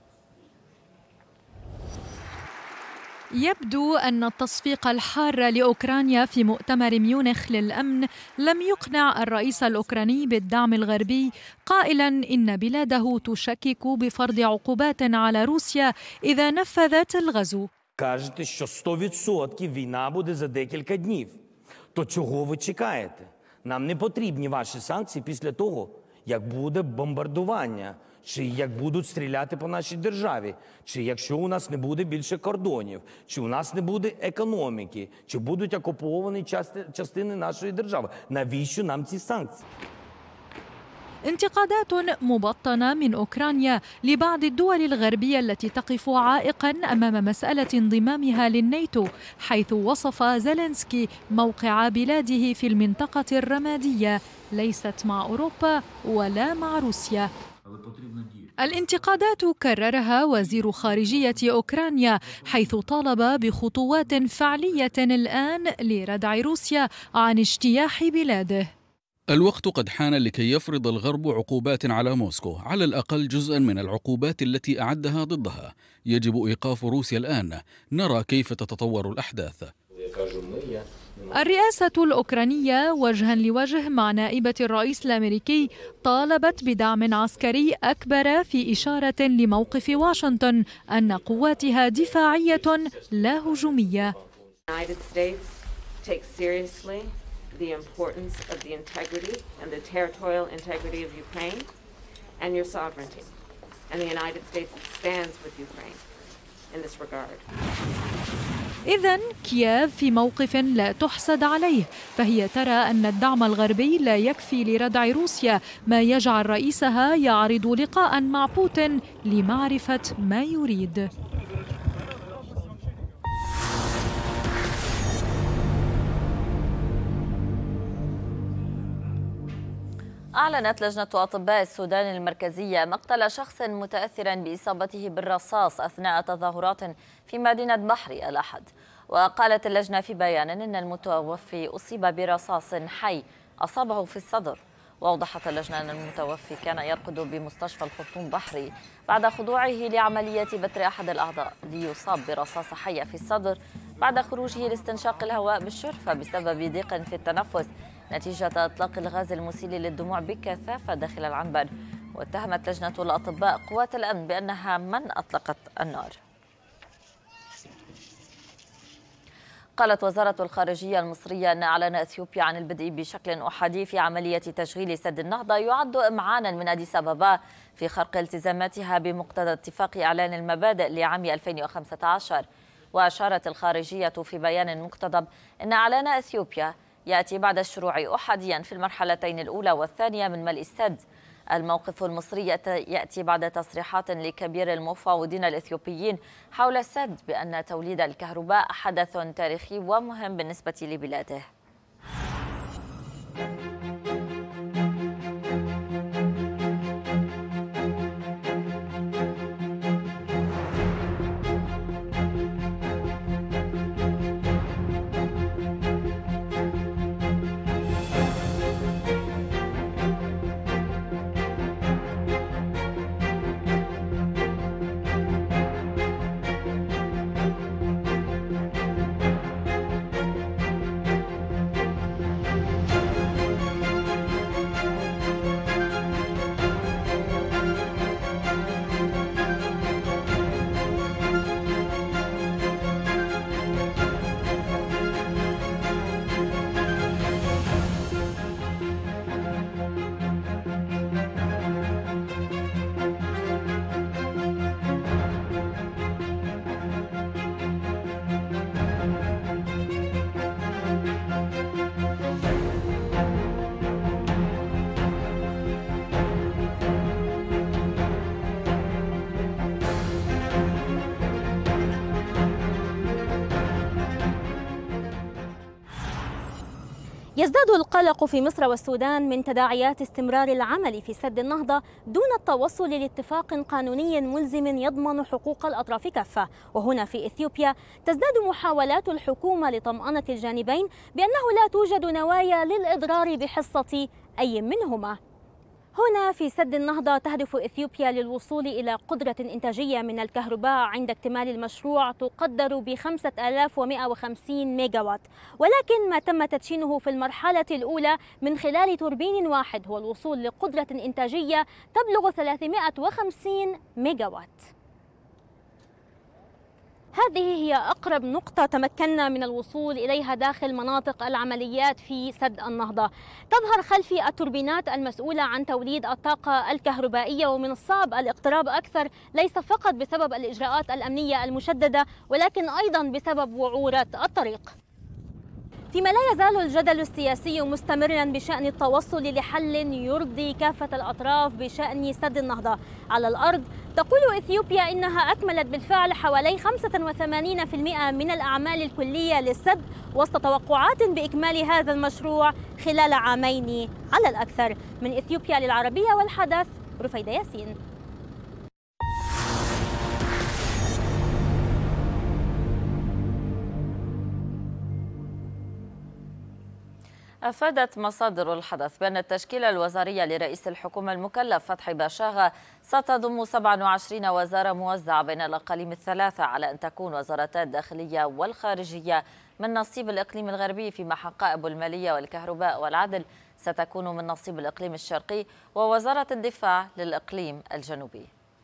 Speaker 21: يبدو أن التصفيق الحار لأوكرانيا في مؤتمر ميونخ للأمن لم يقنع الرئيس الأوكراني بالدعم الغربي، قائلاً إن بلاده تشكك بفرض عقوبات على روسيا إذا نفذت الغزو.
Speaker 22: Кажете, що сто відсотків війна буде за декілька днів. То чого ви чекаєте? Нам не потрібні ваші санкції після того, як буде бомбардування, чи як будуть стріляти по нашій державі, чи якщо у нас не буде більше кордонів, чи у нас не буде економіки, чи будуть окуповані частини нашої держави. Навіщо нам ці санкції?
Speaker 21: انتقادات مبطنة من أوكرانيا لبعض الدول الغربية التي تقف عائقاً أمام مسألة انضمامها للناتو، حيث وصف زيلينسكي موقع بلاده في المنطقة الرمادية ليست مع أوروبا ولا مع روسيا. الانتقادات كررها وزير خارجية أوكرانيا، حيث طالب بخطوات فعلية الآن لردع روسيا عن اجتياح بلاده.
Speaker 23: الوقت قد حان لكي يفرض الغرب عقوبات على موسكو، على الأقل جزءا من العقوبات التي أعدها ضدها. يجب إيقاف روسيا الآن، نرى كيف تتطور الأحداث.
Speaker 21: الرئاسة الأوكرانية وجها لوجه مع نائبة الرئيس الأمريكي طالبت بدعم عسكري أكبر، في إشارة لموقف واشنطن أن قواتها دفاعية لا هجومية.
Speaker 24: the importance of the integrity and the territorial integrity of Ukraine and your sovereignty. And the United States stands with Ukraine in this regard.
Speaker 21: إذن كييف في موقف لا تحسد عليه، فهي ترى أن الدعم الغربي لا يكفي لردع روسيا، ما يجعل رئيسها يعرض لقاء مع بوتين لمعرفة ما يريد.
Speaker 1: أعلنت لجنة أطباء السودان المركزية مقتل شخص متأثرا بإصابته بالرصاص أثناء تظاهرات في مدينة بحري الأحد. وقالت اللجنة في بيان أن المتوفي أصيب برصاص حي أصابه في الصدر. وأوضحت اللجنة أن المتوفي كان يرقد بمستشفى الخرطوم بحري بعد خضوعه لعملية بتر أحد الأعضاء ليصاب برصاص حية في الصدر بعد خروجه لاستنشاق الهواء بالشرفة بسبب ضيق في التنفس نتيجة إطلاق الغاز المسيل للدموع بكثافة داخل العنبر. واتهمت لجنة الأطباء قوات الأمن بأنها من أطلقت النار. قالت وزارة الخارجية المصرية أن إعلان إثيوبيا عن البدء بشكل أحادي في عملية تشغيل سد النهضة يعد إمعانا من أديس أبابا في خرق التزاماتها بمقتضى اتفاق إعلان المبادئ لعام ألفين وخمسة عشر. وأشارت الخارجية في بيان مقتضب أن إعلان إثيوبيا يأتي بعد الشروع أحاديا في المرحلتين الأولى والثانية من ملء السد. الموقف المصري يأتي بعد تصريحات لكبير المفاوضين الإثيوبيين حول السد بأن توليد الكهرباء حدث تاريخي ومهم بالنسبة لبلاده.
Speaker 4: يزداد القلق في مصر والسودان من تداعيات استمرار العمل في سد النهضة دون التوصل لاتفاق قانوني ملزم يضمن حقوق الأطراف كافة. وهنا في إثيوبيا تزداد محاولات الحكومة لطمأنة الجانبين بأنه لا توجد نوايا للإضرار بحصة أي منهما. هنا في سد النهضة تهدف إثيوبيا للوصول إلى قدرة إنتاجية من الكهرباء عند اكتمال المشروع تقدر ب خمسة آلاف ومئة وخمسين ميجاوات، ولكن ما تم تدشينه في المرحلة الأولى من خلال توربين واحد هو الوصول لقدرة إنتاجية تبلغ ثلاثمئة وخمسين ميجاوات. هذه هي أقرب نقطة تمكنا من الوصول إليها داخل مناطق العمليات في سد النهضة. تظهر خلفي التوربينات المسؤولة عن توليد الطاقة الكهربائية، ومن الصعب الاقتراب أكثر ليس فقط بسبب الإجراءات الأمنية المشددة ولكن أيضا بسبب وعورة الطريق. فيما لا يزال الجدل السياسي مستمرا بشأن التوصل لحل يرضي كافة الأطراف بشأن سد النهضة. على الأرض تقول إثيوبيا إنها أكملت بالفعل حوالي خمسة وثمانين بالمئة من الأعمال الكلية للسد وسط توقعات بإكمال هذا المشروع خلال عامين على الأكثر. من إثيوبيا للعربية والحدث، رفيدة ياسين.
Speaker 1: أفادت مصادر الحدث بأن التشكيلة الوزارية لرئيس الحكومة المكلف فتحي باشاغا ستضم سبعة وعشرين وزارة موزعة بين الأقاليم الثلاثة، على أن تكون وزارتا الداخلية والخارجية من نصيب الإقليم الغربي، فيما حقائب المالية والكهرباء والعدل ستكون من نصيب الإقليم الشرقي، ووزارة الدفاع للإقليم الجنوبي.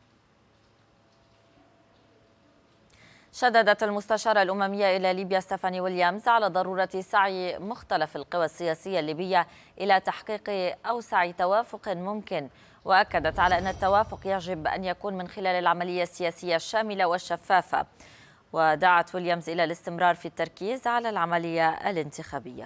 Speaker 1: شددت المستشارة الأممية إلى ليبيا ستيفاني ويليامز على ضرورة سعي مختلف القوى السياسية الليبية إلى تحقيق أوسع توافق ممكن، وأكدت على أن التوافق يجب أن يكون من خلال العملية السياسية الشاملة والشفافة، ودعت ويليامز إلى الاستمرار في التركيز على العملية الانتخابية.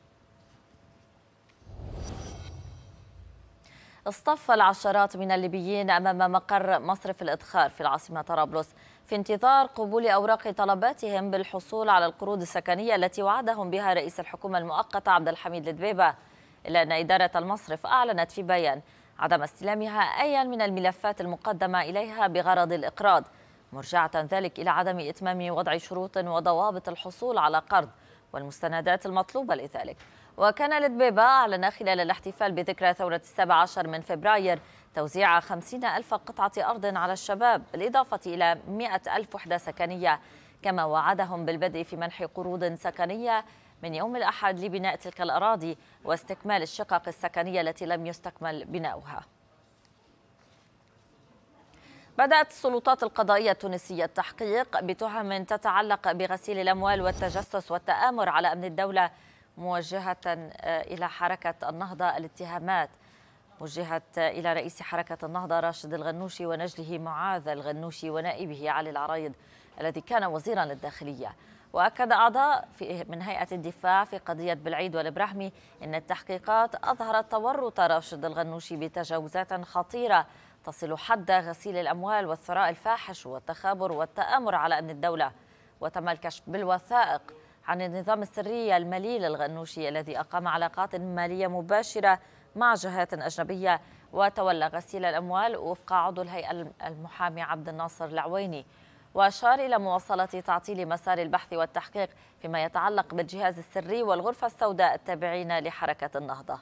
Speaker 1: اصطف العشرات من الليبيين أمام مقر مصرف الإدخار في العاصمة طرابلس في انتظار قبول أوراق طلباتهم بالحصول على القروض السكنية التي وعدهم بها رئيس الحكومة المؤقتة عبد الحميد الدبيبة، إلا أن إدارة المصرف أعلنت في بيان عدم استلامها أي من الملفات المقدمة إليها بغرض الإقراض، مرجعة ذلك إلى عدم إتمام وضع شروط وضوابط الحصول على قرض والمستندات المطلوبة لذلك. وكان الدبيبة أعلن خلال الاحتفال بذكرى ثورة السابع عشر من فبراير توزيع خمسين ألف قطعة أرض على الشباب، بالإضافة إلى مئة ألف وحدة سكنية، كما وعدهم بالبدء في منح قروض سكنية من يوم الأحد لبناء تلك الأراضي واستكمال الشقق السكنية التي لم يستكمل بناؤها. بدأت السلطات القضائية التونسية التحقيق بتهم تتعلق بغسيل الأموال والتجسس والتآمر على أمن الدولة، موجهة إلى حركة النهضة الاتهامات وجهت إلى رئيس حركة النهضة راشد الغنوشي ونجله معاذ الغنوشي ونائبه علي العرايض الذي كان وزيرا للداخلية. وأكد أعضاء من هيئة الدفاع في قضية بالعيد والإبراهيمي أن التحقيقات أظهرت تورط راشد الغنوشي بتجاوزات خطيرة تصل حد غسيل الأموال والثراء الفاحش والتخابر والتآمر على أمن الدولة. وتم الكشف بالوثائق عن النظام السري المالي للغنوشي الذي أقام علاقات مالية مباشرة مع جهات أجنبية وتولى غسيل الأموال وفق عضو الهيئة المحامي عبد الناصر العويني، وأشار إلى مواصلة تعطيل مسار البحث والتحقيق فيما يتعلق بالجهاز السري والغرفة السوداء التابعين لحركة النهضة.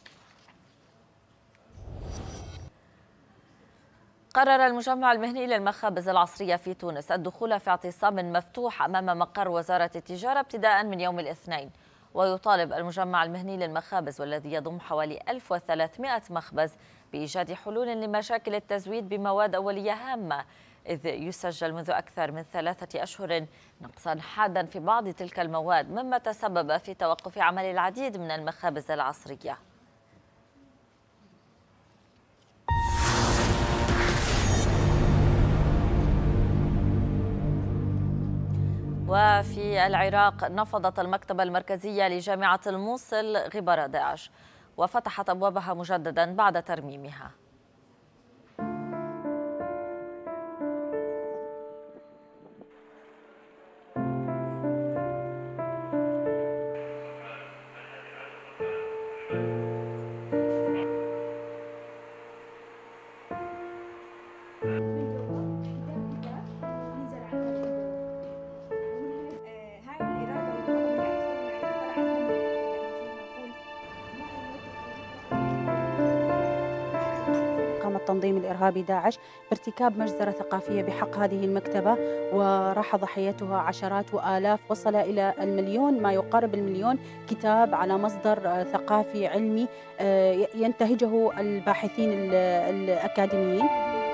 Speaker 1: قرر المجمع المهني للمخابز العصرية في تونس الدخول في اعتصام مفتوح أمام مقر وزارة التجارة ابتداء من يوم الاثنين. ويطالب المجمع المهني للمخابز والذي يضم حوالي ألف وثلاثمئة مخبز بإيجاد حلول لمشاكل التزويد بمواد أولية هامة، إذ يسجل منذ أكثر من ثلاثة أشهر نقصا حادا في بعض تلك المواد، مما تسبب في توقف عمل العديد من المخابز العصرية. وفي العراق نفضت المكتبة المركزية لجامعة الموصل غبار داعش وفتحت أبوابها مجددا بعد ترميمها.
Speaker 5: التنظيم الإرهابي داعش بارتكاب مجزرة ثقافية بحق هذه المكتبة، وراح ضحيتها عشرات وآلاف، وصل إلى المليون، ما يقارب المليون كتاب على مصدر ثقافي علمي ينتهجه الباحثين الأكاديميين.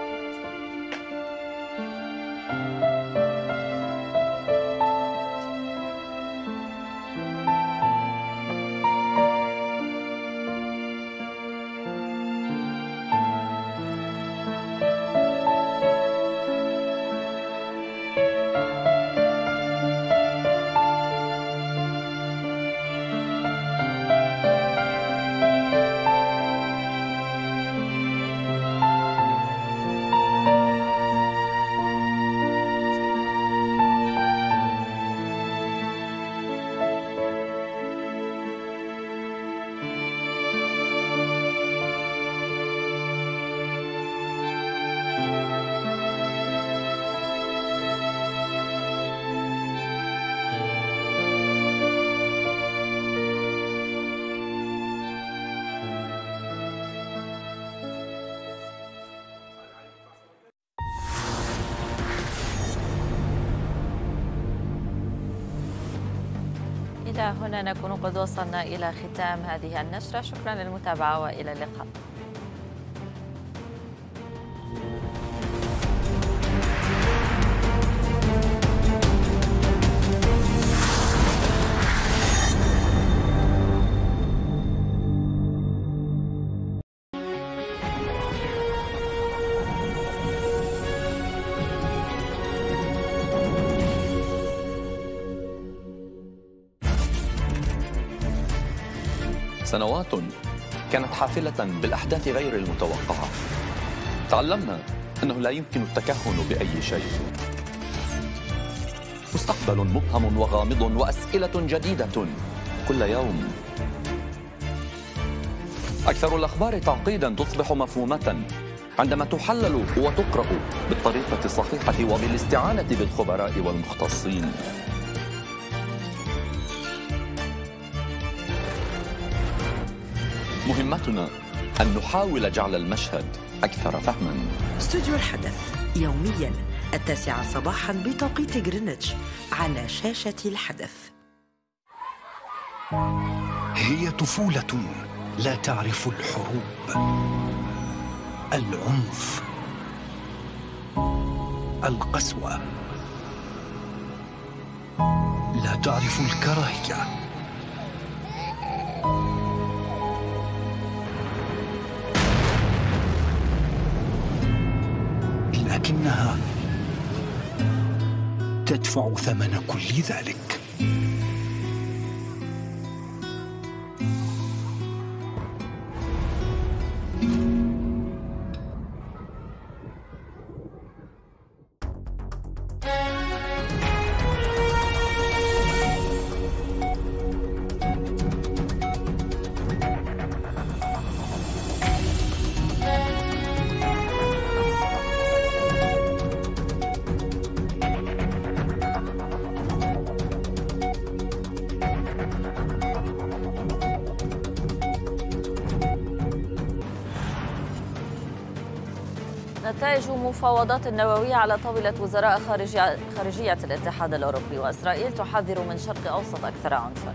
Speaker 1: إلى هنا نكون قد وصلنا إلى ختام هذه النشرة. شكرا للمتابعة وإلى اللقاء.
Speaker 7: سنوات كانت حافلة بالأحداث غير المتوقعة. تعلمنا أنه لا يمكن التكهن بأي شيء. مستقبل مبهم وغامض وأسئلة جديدة كل يوم. أكثر الأخبار تعقيدا تصبح مفهومة عندما تحلل وتقرأ بالطريقة الصحيحة وبالاستعانة بالخبراء والمختصين. مهمتنا أن نحاول جعل المشهد أكثر فهما.
Speaker 13: استوديو الحدث يوميا التاسعة صباحا بتوقيت غرينتش على شاشة الحدث.
Speaker 8: هي طفولة لا تعرف الحروب، العنف، القسوة، لا تعرف الكراهية. لكنها تدفع ثمن كل ذلك.
Speaker 1: نتائج مفاوضات النووية على طاولة وزراء خارجية, خارجية الاتحاد الأوروبي، وإسرائيل تحذر من شرق أوسط أكثر عنفا.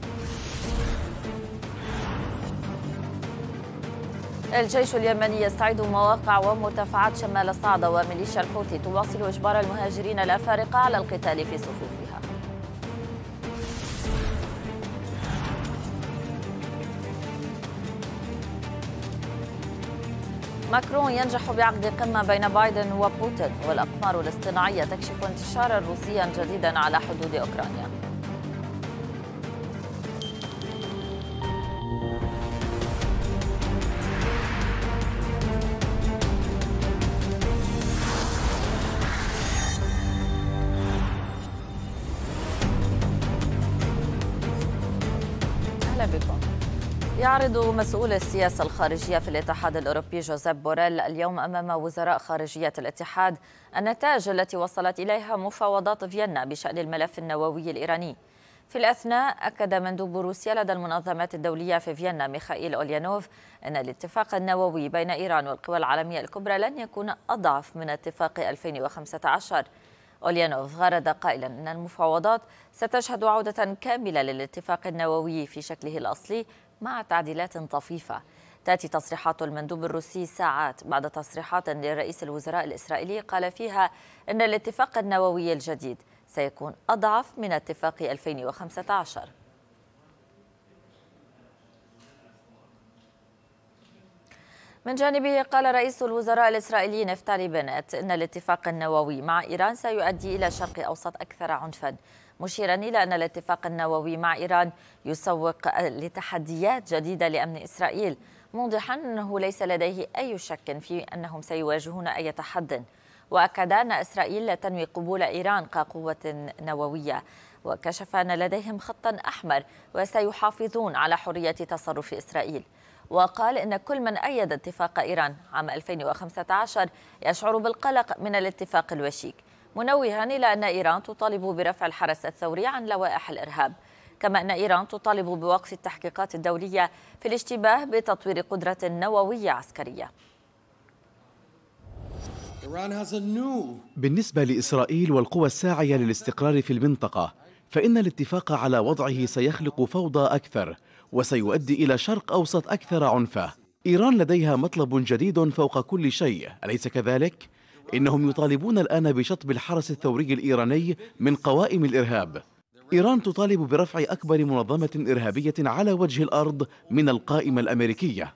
Speaker 1: الجيش اليمني يستعيد مواقع ومرتفعات شمال صعدة، وميليشيا الحوثي تواصل إجبار المهاجرين الأفارقة على القتال في صفوفها. ماكرون ينجح بعقد قمة بين بايدن وبوتين، والأقمار الاصطناعية تكشف انتشارا روسيا جديدا على حدود أوكرانيا. أهلا بكم. يعرض مسؤول السياسة الخارجية في الاتحاد الأوروبي جوزيف بوريل اليوم أمام وزراء خارجية الاتحاد النتائج التي وصلت إليها مفاوضات فيينا بشأن الملف النووي الإيراني. في الأثناء أكد مندوب روسيا لدى المنظمات الدولية في فيينا ميخائيل أوليانوف أن الاتفاق النووي بين إيران والقوى العالمية الكبرى لن يكون أضعف من اتفاق ألفين وخمسة عشر. أوليانوف غرد قائلا أن المفاوضات ستشهد عودة كاملة للاتفاق النووي في شكله الأصلي مع تعديلات طفيفة. تأتي تصريحات المندوب الروسي ساعات بعد تصريحات لرئيس الوزراء الإسرائيلي قال فيها أن الاتفاق النووي الجديد سيكون أضعف من اتفاق ألفين وخمسة عشر. من جانبه قال رئيس الوزراء الإسرائيلي نفتالي بنت إن الاتفاق النووي مع إيران سيؤدي إلى شرق أوسط أكثر عنفا، مشيرا إلى أن الاتفاق النووي مع إيران يسوق لتحديات جديدة لأمن إسرائيل، موضحا أنه ليس لديه أي شك في أنهم سيواجهون أي تحد. وأكد أن إسرائيل لا تنوي قبول إيران كقوة نووية، وكشف أن لديهم خطا أحمر وسيحافظون على حرية تصرف إسرائيل. وقال إن كل من أيد اتفاق إيران عام ألفين وخمسة عشر يشعر بالقلق من الاتفاق الوشيك، منوها إلى أن إيران تطالب برفع الحرس الثوري عن لوائح الإرهاب، كما أن إيران تطالب بوقف التحقيقات الدولية في الاشتباه بتطوير قدرة نووية عسكرية.
Speaker 2: بالنسبة لإسرائيل والقوى الساعية للاستقرار في المنطقة، فإن الاتفاق على وضعه سيخلق فوضى أكثر وسيؤدي إلى شرق أوسط أكثر عنفا. إيران لديها مطلب جديد فوق كل شيء، أليس كذلك؟ إنهم يطالبون الآن بشطب الحرس الثوري الإيراني من قوائم الإرهاب. إيران تطالب برفع أكبر منظمة إرهابية على وجه الأرض من القائمة الأمريكية.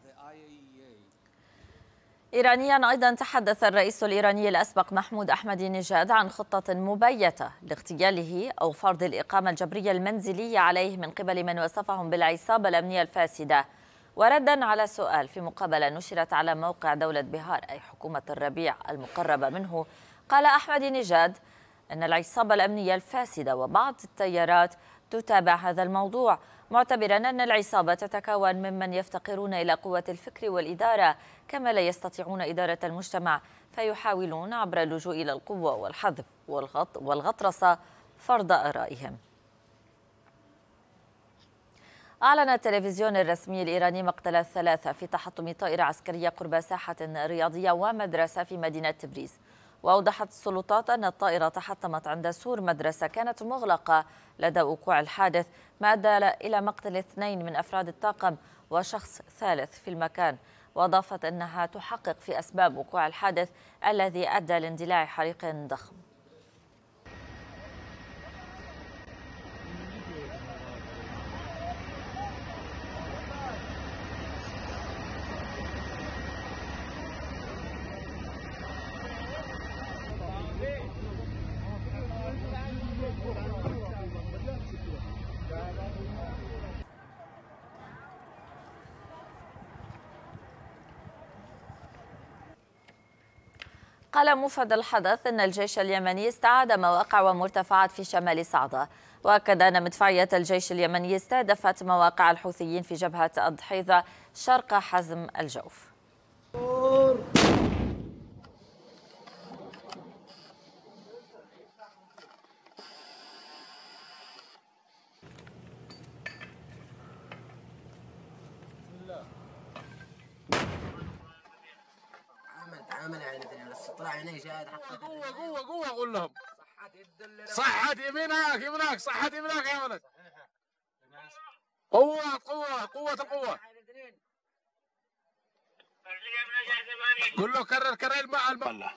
Speaker 1: إيرانيا أيضا تحدث الرئيس الإيراني الأسبق محمود أحمدي نژاد عن خطة مبيتة لاغتياله أو فرض الإقامة الجبرية المنزلية عليه من قبل من وصفهم بالعصابة الأمنية الفاسدة. وردا على سؤال في مقابلة نشرت على موقع دولة بهار أي حكومة الربيع المقربة منه، قال أحمدي نژاد أن العصابة الأمنية الفاسدة وبعض التيارات تتابع هذا الموضوع، معتبرا أن العصابة تتكون ممن يفتقرون إلى قوة الفكر والإدارة كما لا يستطيعون إدارة المجتمع، فيحاولون عبر اللجوء إلى القوة والحذف والغط والغطرسة فرض آرائهم. أعلن التلفزيون الرسمي الإيراني مقتل الثلاثة في تحطم طائرة عسكرية قرب ساحة رياضية ومدرسة في مدينة تبريز. وأوضحت السلطات أن الطائرة تحطمت عند سور مدرسة كانت مغلقة لدى وقوع الحادث، ما أدى إلى مقتل اثنين من أفراد الطاقم وشخص ثالث في المكان. وأضافت أنها تحقق في أسباب وقوع الحادث الذي أدى لاندلاع حريق ضخم. قال مفاد الحدث أن الجيش اليمني استعاد مواقع ومرتفعات في شمال صعدة، وأكد أن مدفعية الجيش اليمني استهدفت مواقع الحوثيين في جبهة الضحيظة شرق حزم الجوف.
Speaker 3: قوة قوة قوة قول لهم صحة يمينك يمينك صحة يمينك يا ولد. قوة قوة قوة القوة. قول له كرر كرر الماء الماء.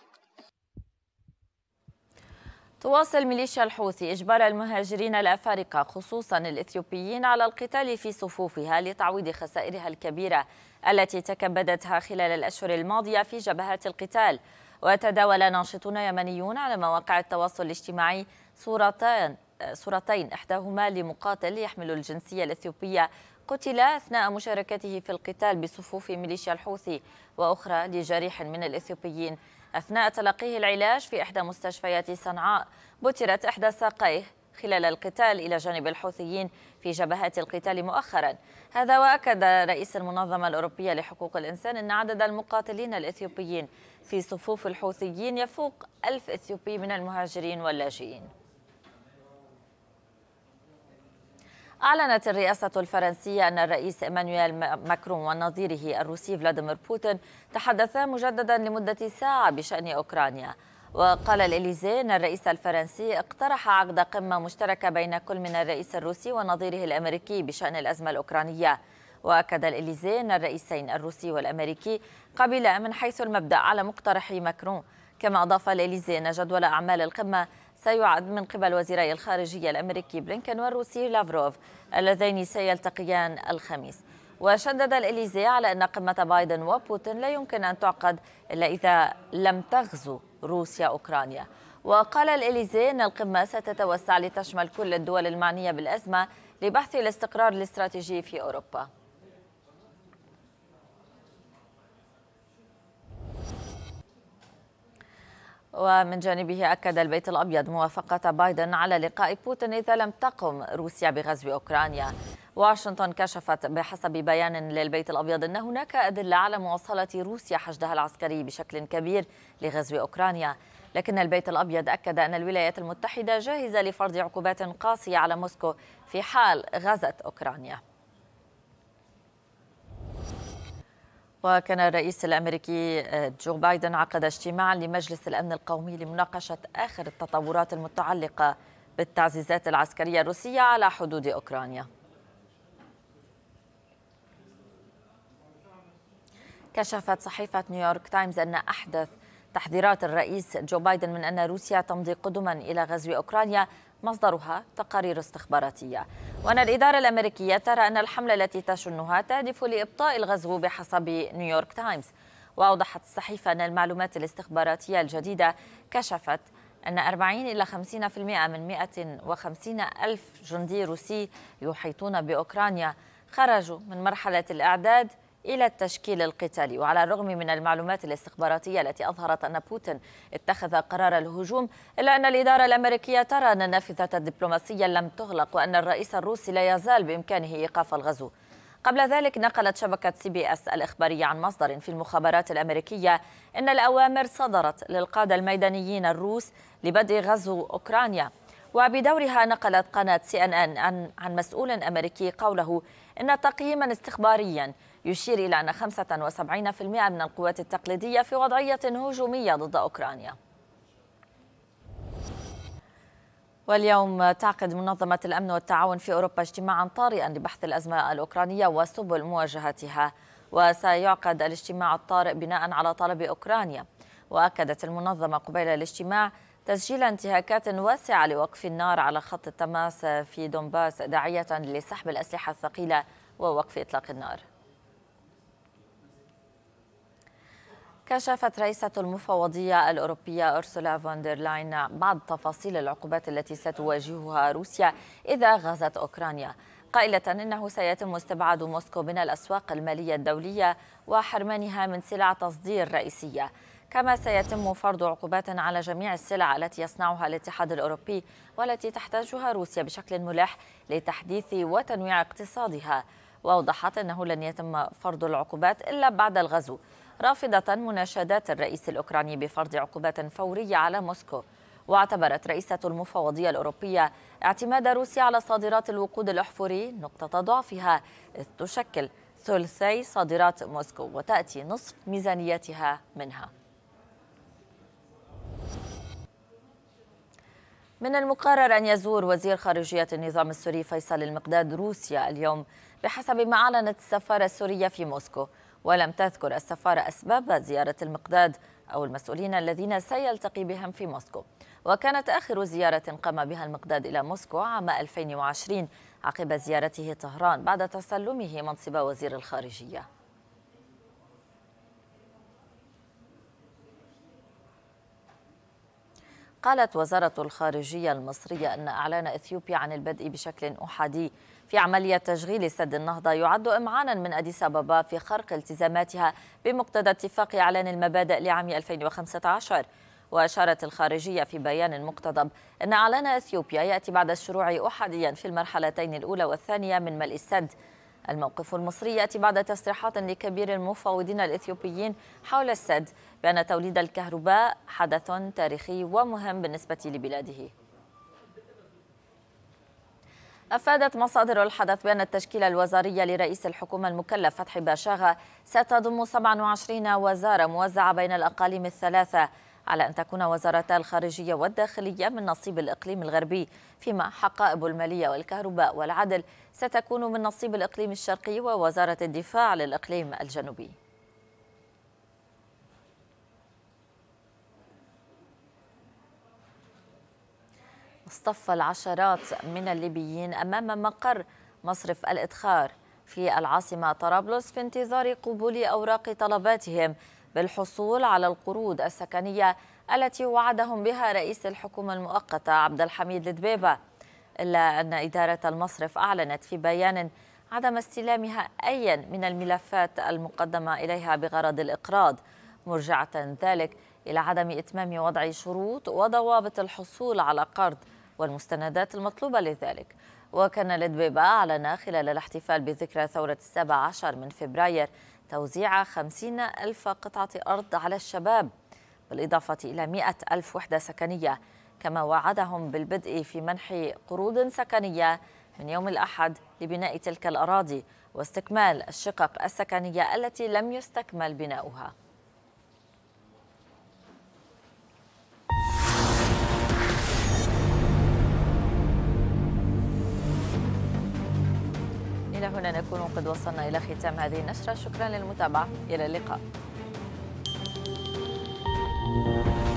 Speaker 1: تواصل ميليشيا الحوثي إجبار المهاجرين الأفارقة خصوصا الإثيوبيين على القتال في صفوفها لتعويض خسائرها الكبيرة التي تكبدتها خلال الأشهر الماضية في جبهات القتال. وتداول ناشطون يمنيون على مواقع التواصل الاجتماعي صورتين صورتين إحداهما لمقاتل يحمل الجنسية الإثيوبية قتل أثناء مشاركته في القتال بصفوف ميليشيا الحوثي، وأخرى لجريح من الإثيوبيين أثناء تلقيه العلاج في إحدى مستشفيات صنعاء. بترت إحدى ساقيه خلال القتال إلى جانب الحوثيين في جبهات القتال مؤخرا. هذا وأكد رئيس المنظمة الأوروبية لحقوق الإنسان أن عدد المقاتلين الإثيوبيين في صفوف الحوثيين يفوق ألف إثيوبي من المهاجرين واللاجئين. أعلنت الرئاسة الفرنسية أن الرئيس إيمانويل ماكرون ونظيره الروسي فلاديمير بوتين تحدثا مجددا لمدة ساعة بشأن أوكرانيا. وقال الإليزيه أن الرئيس الفرنسي اقترح عقد قمة مشتركة بين كل من الرئيس الروسي ونظيره الأمريكي بشأن الأزمة الأوكرانية. وأكد الإليزيه أن الرئيسين الروسي والأمريكي قبلا من حيث المبدأ على مقترح ماكرون. كما أضاف الإليزيه أن جدول أعمال القمة سيعد من قبل وزيري الخارجية الأمريكي بلينكن والروسي لافروف اللذين سيلتقيان الخميس. وشدد الإليزيه على أن قمة بايدن وبوتين لا يمكن أن تعقد إلا إذا لم تغزو روسيا أوكرانيا. وقال الإليزيه أن القمة ستتوسع لتشمل كل الدول المعنية بالأزمة لبحث الاستقرار الاستراتيجي في أوروبا. ومن جانبه أكد البيت الأبيض موافقة بايدن على لقاء بوتين إذا لم تقم روسيا بغزو أوكرانيا. واشنطن كشفت بحسب بيان للبيت الأبيض أن هناك أدلة على مواصلة روسيا حشدها العسكري بشكل كبير لغزو أوكرانيا، لكن البيت الأبيض أكد أن الولايات المتحدة جاهزة لفرض عقوبات قاسية على موسكو في حال غزت أوكرانيا. وكان الرئيس الأمريكي جو بايدن عقد اجتماعا لمجلس الأمن القومي لمناقشة آخر التطورات المتعلقة بالتعزيزات العسكرية الروسية على حدود أوكرانيا. كشفت صحيفة نيويورك تايمز أن أحدث تحذيرات الرئيس جو بايدن من أن روسيا تمضي قدما إلى غزو أوكرانيا مصدرها تقارير استخباراتية، وأن الإدارة الأمريكية ترى أن الحملة التي تشنها تهدف لإبطاء الغزو بحسب نيويورك تايمز. وأوضحت الصحيفة أن المعلومات الاستخباراتية الجديدة كشفت أن أربعين إلى خمسين بالمئة من مئة وخمسين ألف جندي روسي يحيطون بأوكرانيا خرجوا من مرحلة الإعداد إلى التشكيل القتالي. وعلى الرغم من المعلومات الاستخباراتية التي أظهرت أن بوتين اتخذ قرار الهجوم، إلا أن الإدارة الأمريكية ترى أن النافذة الدبلوماسية لم تغلق وأن الرئيس الروسي لا يزال بإمكانه إيقاف الغزو. قبل ذلك نقلت شبكة سي بي اس الإخبارية عن مصدر في المخابرات الأمريكية أن الأوامر صدرت للقادة الميدانيين الروس لبدء غزو أوكرانيا. وبدورها نقلت قناة سي ان ان عن, عن مسؤول أمريكي قوله إن تقييما استخباريا يشير إلى أن خمسة وسبعين بالمئة من القوات التقليدية في وضعية هجومية ضد أوكرانيا. واليوم تعقد منظمة الأمن والتعاون في أوروبا اجتماعا طارئا لبحث الأزمة الأوكرانية وسبل مواجهتها، وسيعقد الاجتماع الطارئ بناء على طلب أوكرانيا. وأكدت المنظمة قبيل الاجتماع تسجيل انتهاكات واسعة لوقف النار على خط التماس في دونباس داعية لسحب الأسلحة الثقيلة ووقف إطلاق النار. كشفت رئيسة المفوضية الأوروبية أرسولا فون دير لاين بعض تفاصيل العقوبات التي ستواجهها روسيا إذا غزت أوكرانيا، قائلة إنه سيتم استبعاد موسكو من الأسواق المالية الدولية وحرمانها من سلع تصدير رئيسية، كما سيتم فرض عقوبات على جميع السلع التي يصنعها الاتحاد الأوروبي والتي تحتاجها روسيا بشكل ملح لتحديث وتنويع اقتصادها. وأوضحت أنه لن يتم فرض العقوبات إلا بعد الغزو، رافضة مناشدات الرئيس الأوكراني بفرض عقوبات فورية على موسكو. واعتبرت رئيسة المفوضية الأوروبية اعتماد روسيا على صادرات الوقود الأحفوري نقطة ضعفها، إذ تشكل ثلثي صادرات موسكو وتأتي نصف ميزانيتها منها. من المقرر أن يزور وزير خارجية النظام السوري فيصل المقداد روسيا اليوم بحسب ما أعلنت السفارة السورية في موسكو، ولم تذكر السفارة أسباب زيارة المقداد أو المسؤولين الذين سيلتقي بهم في موسكو. وكانت آخر زيارة قام بها المقداد إلى موسكو عام ألفين وعشرين عقب زيارته طهران بعد تسلمه منصب وزير الخارجية. قالت وزارة الخارجية المصرية أن إعلان إثيوبيا عن البدء بشكل أحادي في عملية تشغيل سد النهضة يعد إمعانا من أديس أبابا في خرق التزاماتها بمقتضى اتفاق إعلان المبادئ لعام ألفين وخمسة عشر. وأشارت الخارجية في بيان مقتضب أن إعلان إثيوبيا يأتي بعد الشروع أحاديا في المرحلتين الأولى والثانية من ملء السد. الموقف المصري يأتي بعد تصريحات لكبير المفوضين الإثيوبيين حول السد بأن توليد الكهرباء حدث تاريخي ومهم بالنسبة لبلاده. أفادت مصادر الحدث بأن التشكيلة الوزارية لرئيس الحكومة المكلف فتحي باشاغا ستضم سبعة وعشرين وزارة موزعة بين الأقاليم الثلاثة، على أن تكون وزارتا الخارجية والداخلية من نصيب الإقليم الغربي، فيما حقائب المالية والكهرباء والعدل ستكون من نصيب الإقليم الشرقي، ووزارة الدفاع للإقليم الجنوبي. اصطف العشرات من الليبيين أمام مقر مصرف الإدخار في العاصمة طرابلس في انتظار قبول أوراق طلباتهم بالحصول على القروض السكنية التي وعدهم بها رئيس الحكومة المؤقتة عبد الحميد الدبيبة، إلا أن إدارة المصرف أعلنت في بيان عدم استلامها أي من الملفات المقدمة إليها بغرض الإقراض، مرجعة ذلك إلى عدم إتمام وضع شروط وضوابط الحصول على قرض والمستندات المطلوبة لذلك. وكان الدبيبة أعلن خلال الاحتفال بذكرى ثورة السابع عشر من فبراير توزيع خمسين ألف قطعة أرض على الشباب، بالإضافة إلى مئة ألف وحدة سكنية، كما وعدهم بالبدء في منح قروض سكنية من يوم الأحد لبناء تلك الأراضي واستكمال الشقق السكنية التي لم يستكمل بناؤها. إلى هنا نكون قد وصلنا إلى ختام هذه النشرة، شكرا للمتابعة، إلى اللقاء.